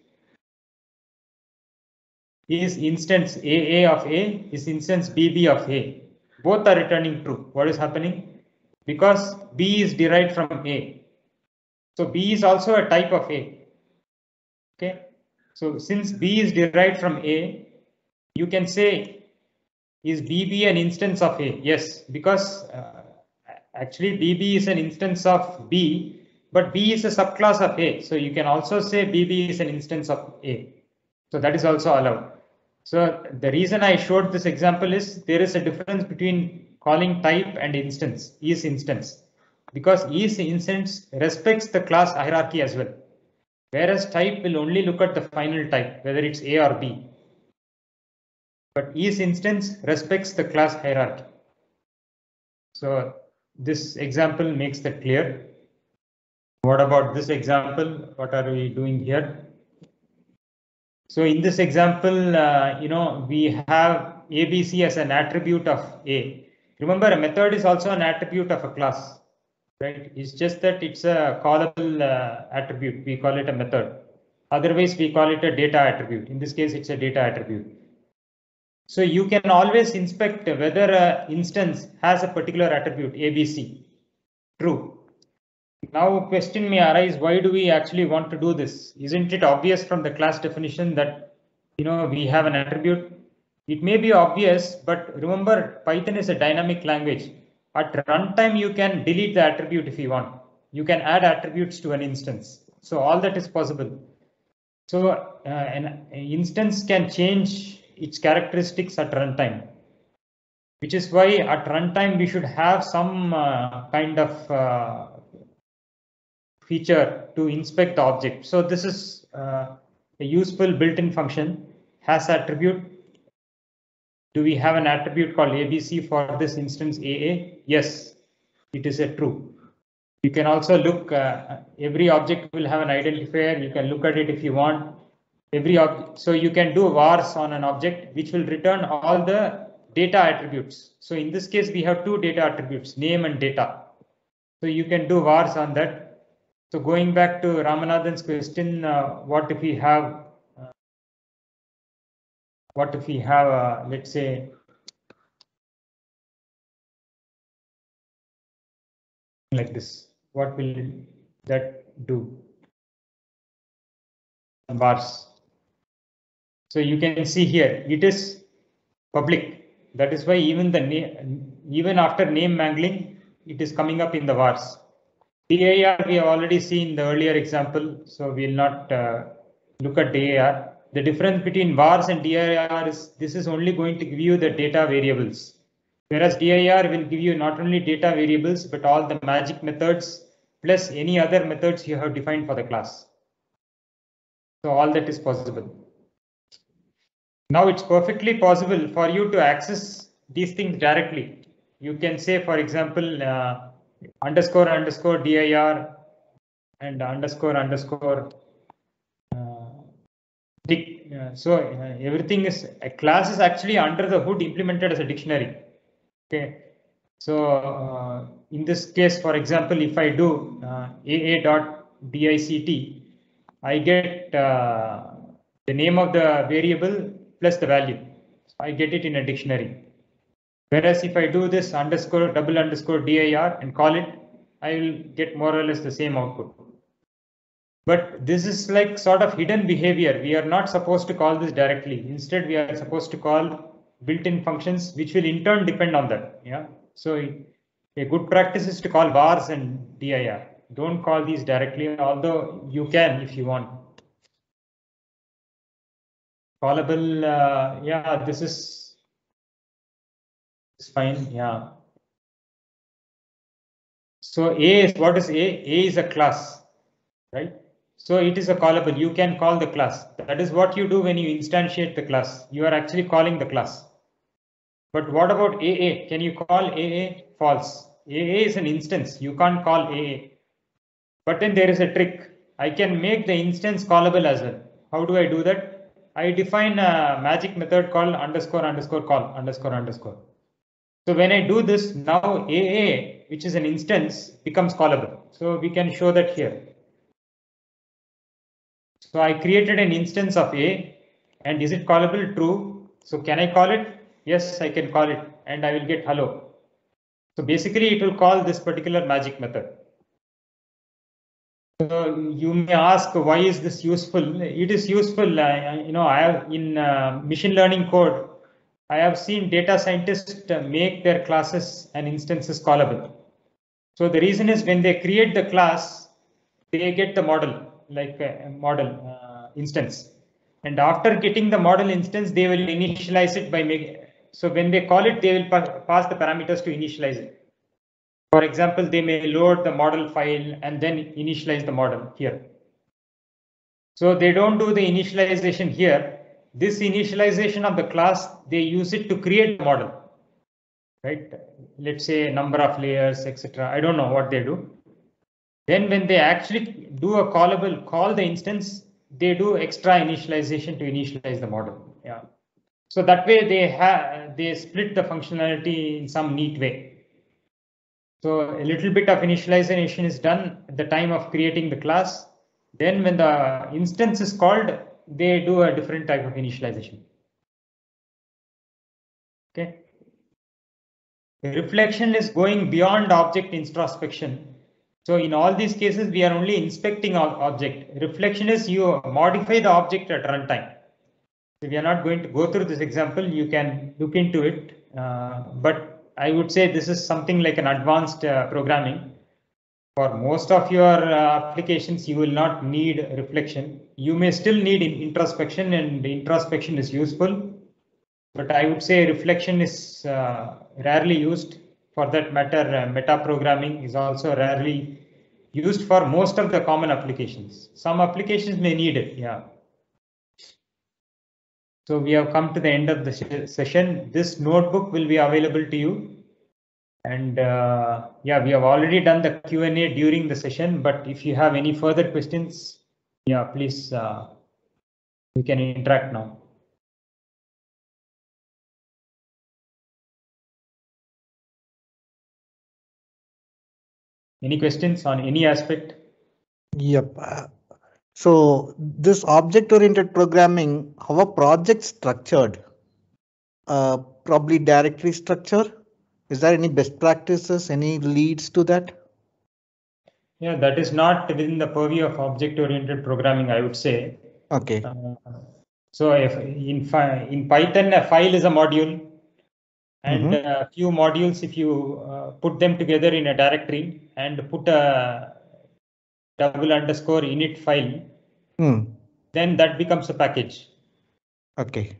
Is instance A A of A, is instance B B of A. Both are returning true. What is happening? Because B is derived from A. So B is also a type of A. Okay. So since B is derived from A, you can say, is B B an instance of A? Yes, because uh, actually B B is an instance of B, but B is a subclass of A. So you can also say B B is an instance of A. So that is also allowed. So the reason I showed this example is there is a difference between calling type and instance, is instance, because is instance respects the class hierarchy as well, whereas type will only look at the final type, whether it's A or B. But is instance respects the class hierarchy. So this example makes that clear. What about this example? What are we doing here? So in this example, uh, you know, we have A B C as an attribute of A. Remember, a method is also an attribute of a class, right? It's just that it's a callable uh, attribute. We call it a method. Otherwise, we call it a data attribute. In this case, it's a data attribute. So you can always inspect whether an instance has a particular attribute A B C. True. Now question may arise, why do we actually want to do this? Isn't it obvious from the class definition that, you know, we have an attribute? It may be obvious, but remember, Python is a dynamic language. At runtime, you can delete the attribute if you want. You can add attributes to an instance. So all that is possible. So uh, an instance can change its characteristics at runtime, which is why at runtime we should have some uh, kind of uh, feature to inspect the object. So this is uh, a useful built-in function, has attribute. Do we have an attribute called A B C for this instance A A? Yes, it is a true. You can also look, uh, every object will have an identifier. You can look at it if you want. Every object, so you can do vars on an object which will return all the data attributes. So in this case, we have two data attributes, name and data. So you can do vars on that. So going back to Ramanathan's question, uh, what if we have, uh, what if we have, uh, let's say, like this, what will that do? Vars. So you can see here, it is public. That is why even the name, even after name mangling, it is coming up in the vars. D A R we have already seen the earlier example, so we will not uh, look at D A R. The difference between vars and D A R is this is only going to give you the data variables, whereas D A R will give you not only data variables but all the magic methods plus any other methods you have defined for the class. So all that is possible. Now it's perfectly possible for you to access these things directly. You can say, for example, uh, underscore underscore dir and underscore underscore uh, dic. Uh, so uh, everything is a class is actually under the hood implemented as a dictionary. Okay. So uh, in this case, for example, if I do uh, aa.dict, I get uh, the name of the variable plus the value. I get it in a dictionary. Whereas if I do this underscore double underscore dir and call it, I will get more or less the same output. But this is like sort of hidden behavior. We are not supposed to call this directly. Instead, we are supposed to call built-in functions, which will in turn depend on that. Yeah. So a good practice is to call vars and dir. Don't call these directly, although you can if you want. Callable, uh, yeah, this is, is fine, yeah. So A is, what is A? A is a class, right? So it is a callable, you can call the class. That is what you do when you instantiate the class. You are actually calling the class. But what about A A? Can you call A A? False. A A is an instance, you can't call A A. But then there is a trick. I can make the instance callable as well. How do I do that? I define a magic method called underscore underscore call underscore underscore. So when I do this, now A A, which is an instance, becomes callable. So we can show that here. So I created an instance of A, and is it callable? True. So can I call it? Yes, I can call it, and I will get hello. So basically it will call this particular magic method. So you may ask, why is this useful? It is useful. Uh, you know, I have in uh, machine learning code, I have seen data scientists make their classes and instances callable. So the reason is when they create the class, they get the model, like a model uh, instance. And after getting the model instance, they will initialize it by making. So when they call it, they will pa pass the parameters to initialize it. For example, they may load the model file and then initialize the model here. So they don't do the initialization here. This initialization of the class, they use it to create the model, right? Let's say number of layers, et cetera. I don't know what they do. Then when they actually do a callable, call the instance, they do extra initialization to initialize the model. Yeah. So that way they have they split the functionality in some neat way. So a little bit of initialization is done at the time of creating the class. Then when the instance is called, they do a different type of initialization. Okay. Reflection is going beyond object introspection. So in all these cases, we are only inspecting our object. Reflection is you modify the object at runtime. So we are not going to go through this example. You can look into it. Uh, but I would say this is something like an advanced uh, programming. For most of your uh, applications, you will not need reflection. You may still need introspection, and introspection is useful. But I would say reflection is uh, rarely used. For that matter, uh, meta programming is also rarely used for most of the common applications. Some applications may need it. Yeah. So we have come to the end of the session. This notebook will be available to you. And uh, yeah, we have already done the Q and A during the session, but if you have any further questions, yeah, please, uh, we can interact now. Any questions on any aspect? Yep. Uh, so this object-oriented programming, how are projects structured? Uh, probably directory structure. Is there any best practices, any leads to that? Yeah, that is not within the purview of object-oriented programming, I would say. Okay. Uh, so if in, in Python, a file is a module, and mm-hmm. a few modules, if you uh, put them together in a directory and put a double underscore init file, mm. then that becomes a package. Okay.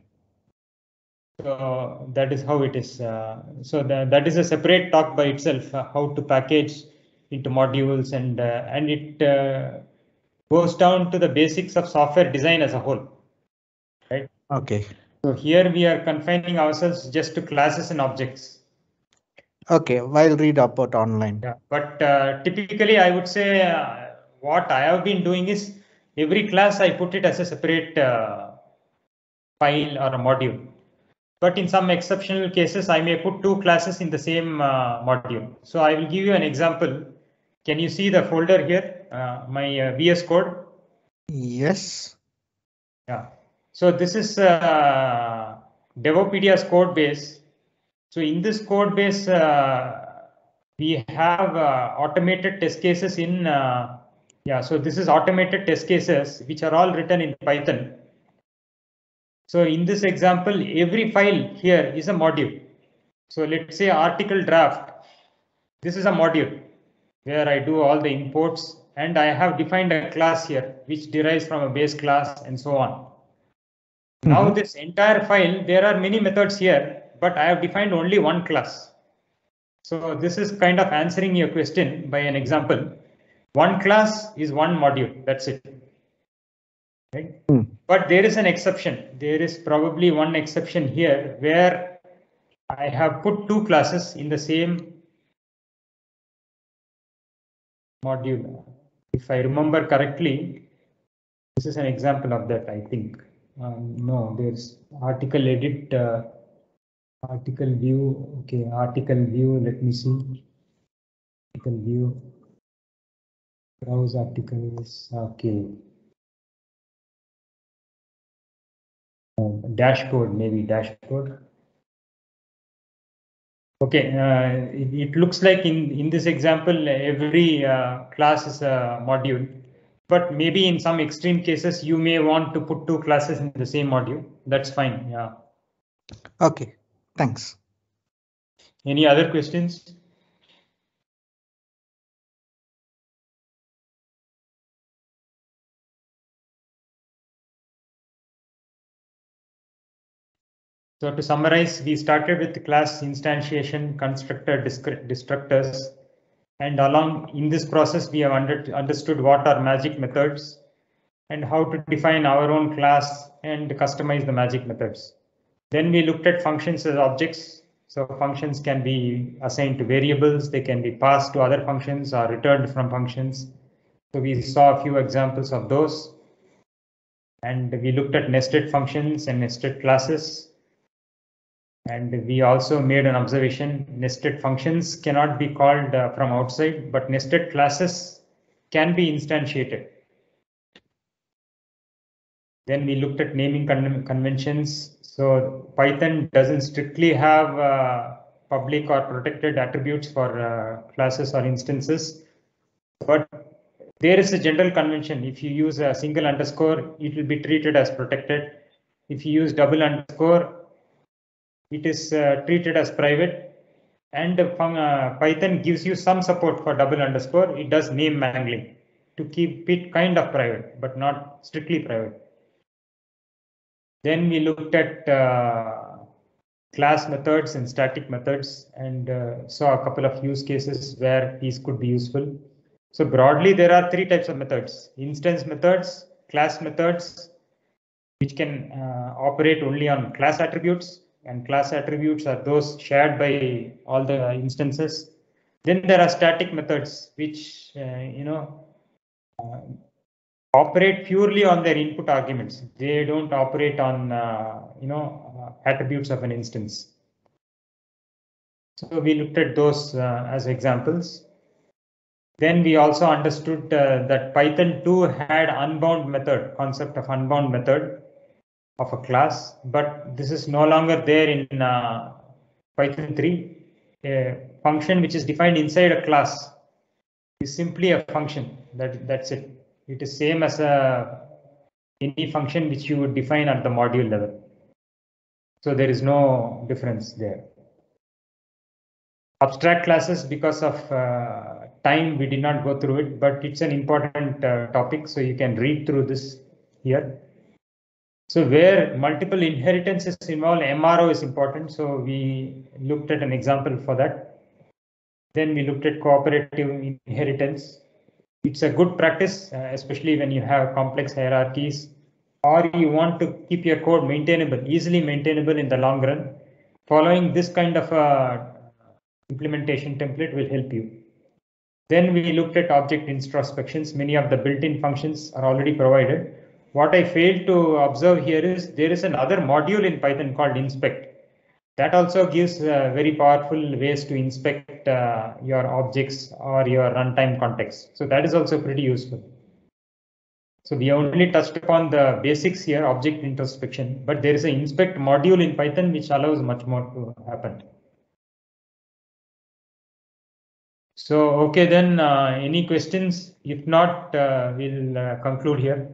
So that is how it is. Uh, so the, that is a separate talk by itself, uh, how to package into modules, and uh, and it uh, goes down to the basics of software design as a whole. Right. Okay. So here we are confining ourselves just to classes and objects. Okay, I'll read about online. Yeah, but uh, typically I would say uh, what I have been doing is every class I put it as a separate uh, file or a module. But in some exceptional cases, I may put two classes in the same uh, module. So I will give you an example. Can you see the folder here, uh, my uh, V S Code? Yes. Yeah. So this is uh, Devopedia's code base. So in this code base, uh, we have uh, automated test cases in, uh, yeah, so this is automated test cases, which are all written in Python. So in this example, every file here is a module. So let's say article draft. This is a module where I do all the imports, and I have defined a class here, which derives from a base class and so on. Mm-hmm. Now this entire file, there are many methods here, but I have defined only one class. So this is kind of answering your question by an example. One class is one module, that's it. Right? Mm. But there is an exception. There is probably one exception here where I have put two classes in the same module. If I remember correctly, this is an example of that, I think. Um, no, there's article edit, uh, article view. Okay, article view. Let me see. Article view. Browse articles. Okay. Dashboard, maybe dashboard. Okay, uh, it, it looks like in, in this example, every uh, class is a module, but maybe in some extreme cases, you may want to put two classes in the same module. That's fine. Yeah. Okay, thanks. Any other questions? So to summarize, we started with the class instantiation, constructor, destructors, and along in this process, we have under, understood what are magic methods and how to define our own class and customize the magic methods. Then we looked at functions as objects. So functions can be assigned to variables, they can be passed to other functions or returned from functions. So we saw a few examples of those. And we looked at nested functions and nested classes. And we also made an observation, nested functions cannot be called uh, from outside, but nested classes can be instantiated. Then we looked at naming con conventions. So Python doesn't strictly have uh, public or protected attributes for uh, classes or instances, but there is a general convention. If you use a single underscore, it will be treated as protected. If you use double underscore, it is uh, treated as private. And uh, Python gives you some support for double underscore. It does name mangling to keep it kind of private, but not strictly private. Then we looked at uh, class methods and static methods and uh, saw a couple of use cases where these could be useful. So broadly, there are three types of methods: instance methods, class methods, which can uh, operate only on class attributes, and class attributes are those shared by all the instances. Then there are static methods, which uh, you know uh, operate purely on their input arguments. They don't operate on uh, you know uh, attributes of an instance. So we looked at those uh, as examples. Then we also understood uh, that Python two had unbound method, concept of unbound method of a class, but this is no longer there in uh, Python three. A function which is defined inside a class is simply a function. That, that's it. It is same as a, any function which you would define at the module level. So there is no difference there. Abstract classes, because of uh, time, we did not go through it, but it's an important uh, topic, so you can read through this here. So where multiple inheritances involved, M R O is important. So we looked at an example for that. Then we looked at cooperative inheritance. It's a good practice, uh, especially when you have complex hierarchies or you want to keep your code maintainable, easily maintainable in the long run. Following this kind of a implementation template will help you. Then we looked at object introspections. Many of the built-in functions are already provided. What I failed to observe here is there is another module in Python called inspect. That also gives uh, very powerful ways to inspect uh, your objects or your runtime context. So that is also pretty useful. So we only touched upon the basics here, object introspection, but there is an inspect module in Python which allows much more to happen. So, okay, then uh, any questions? If not, uh, we'll uh, conclude here.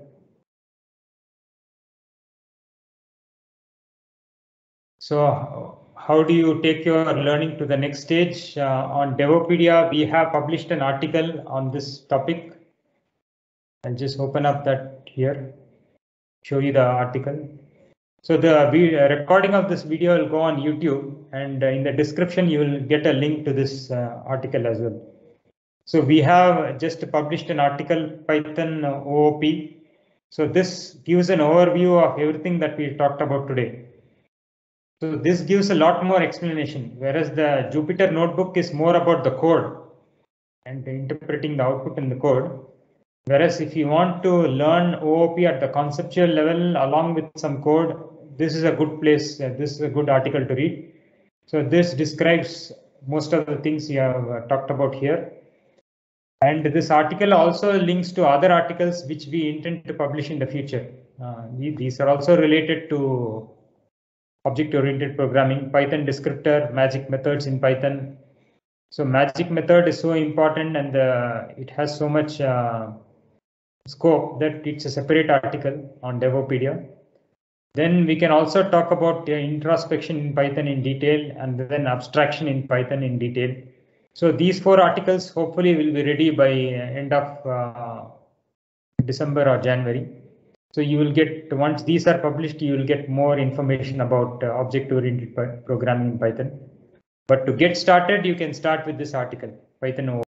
So how do you take your learning to the next stage? Uh, on Devopedia, we have published an article on this topic. I'll just open up that here, show you the article. So the recording of this video will go on YouTube, and in the description you will get a link to this uh, article as well. So we have just published an article, Python O O P. So this gives an overview of everything that we talked about today. So this gives a lot more explanation, whereas the Jupyter Notebook is more about the code and interpreting the output in the code. Whereas if you want to learn O O P at the conceptual level along with some code, this is a good place. Uh, this is a good article to read. So this describes most of the things you have uh, talked about here. And this article also links to other articles which we intend to publish in the future. Uh, these are also related to object-oriented programming, Python descriptor, magic methods in Python. So magic method is so important, and uh, it has so much uh, scope that it's a separate article on Devopedia. Then we can also talk about uh, introspection in Python in detail, and then abstraction in Python in detail. So these four articles hopefully will be ready by end of uh, December or January. So you will get, once these are published, you will get more information about uh, object-oriented programming in Python. But to get started, you can start with this article, Python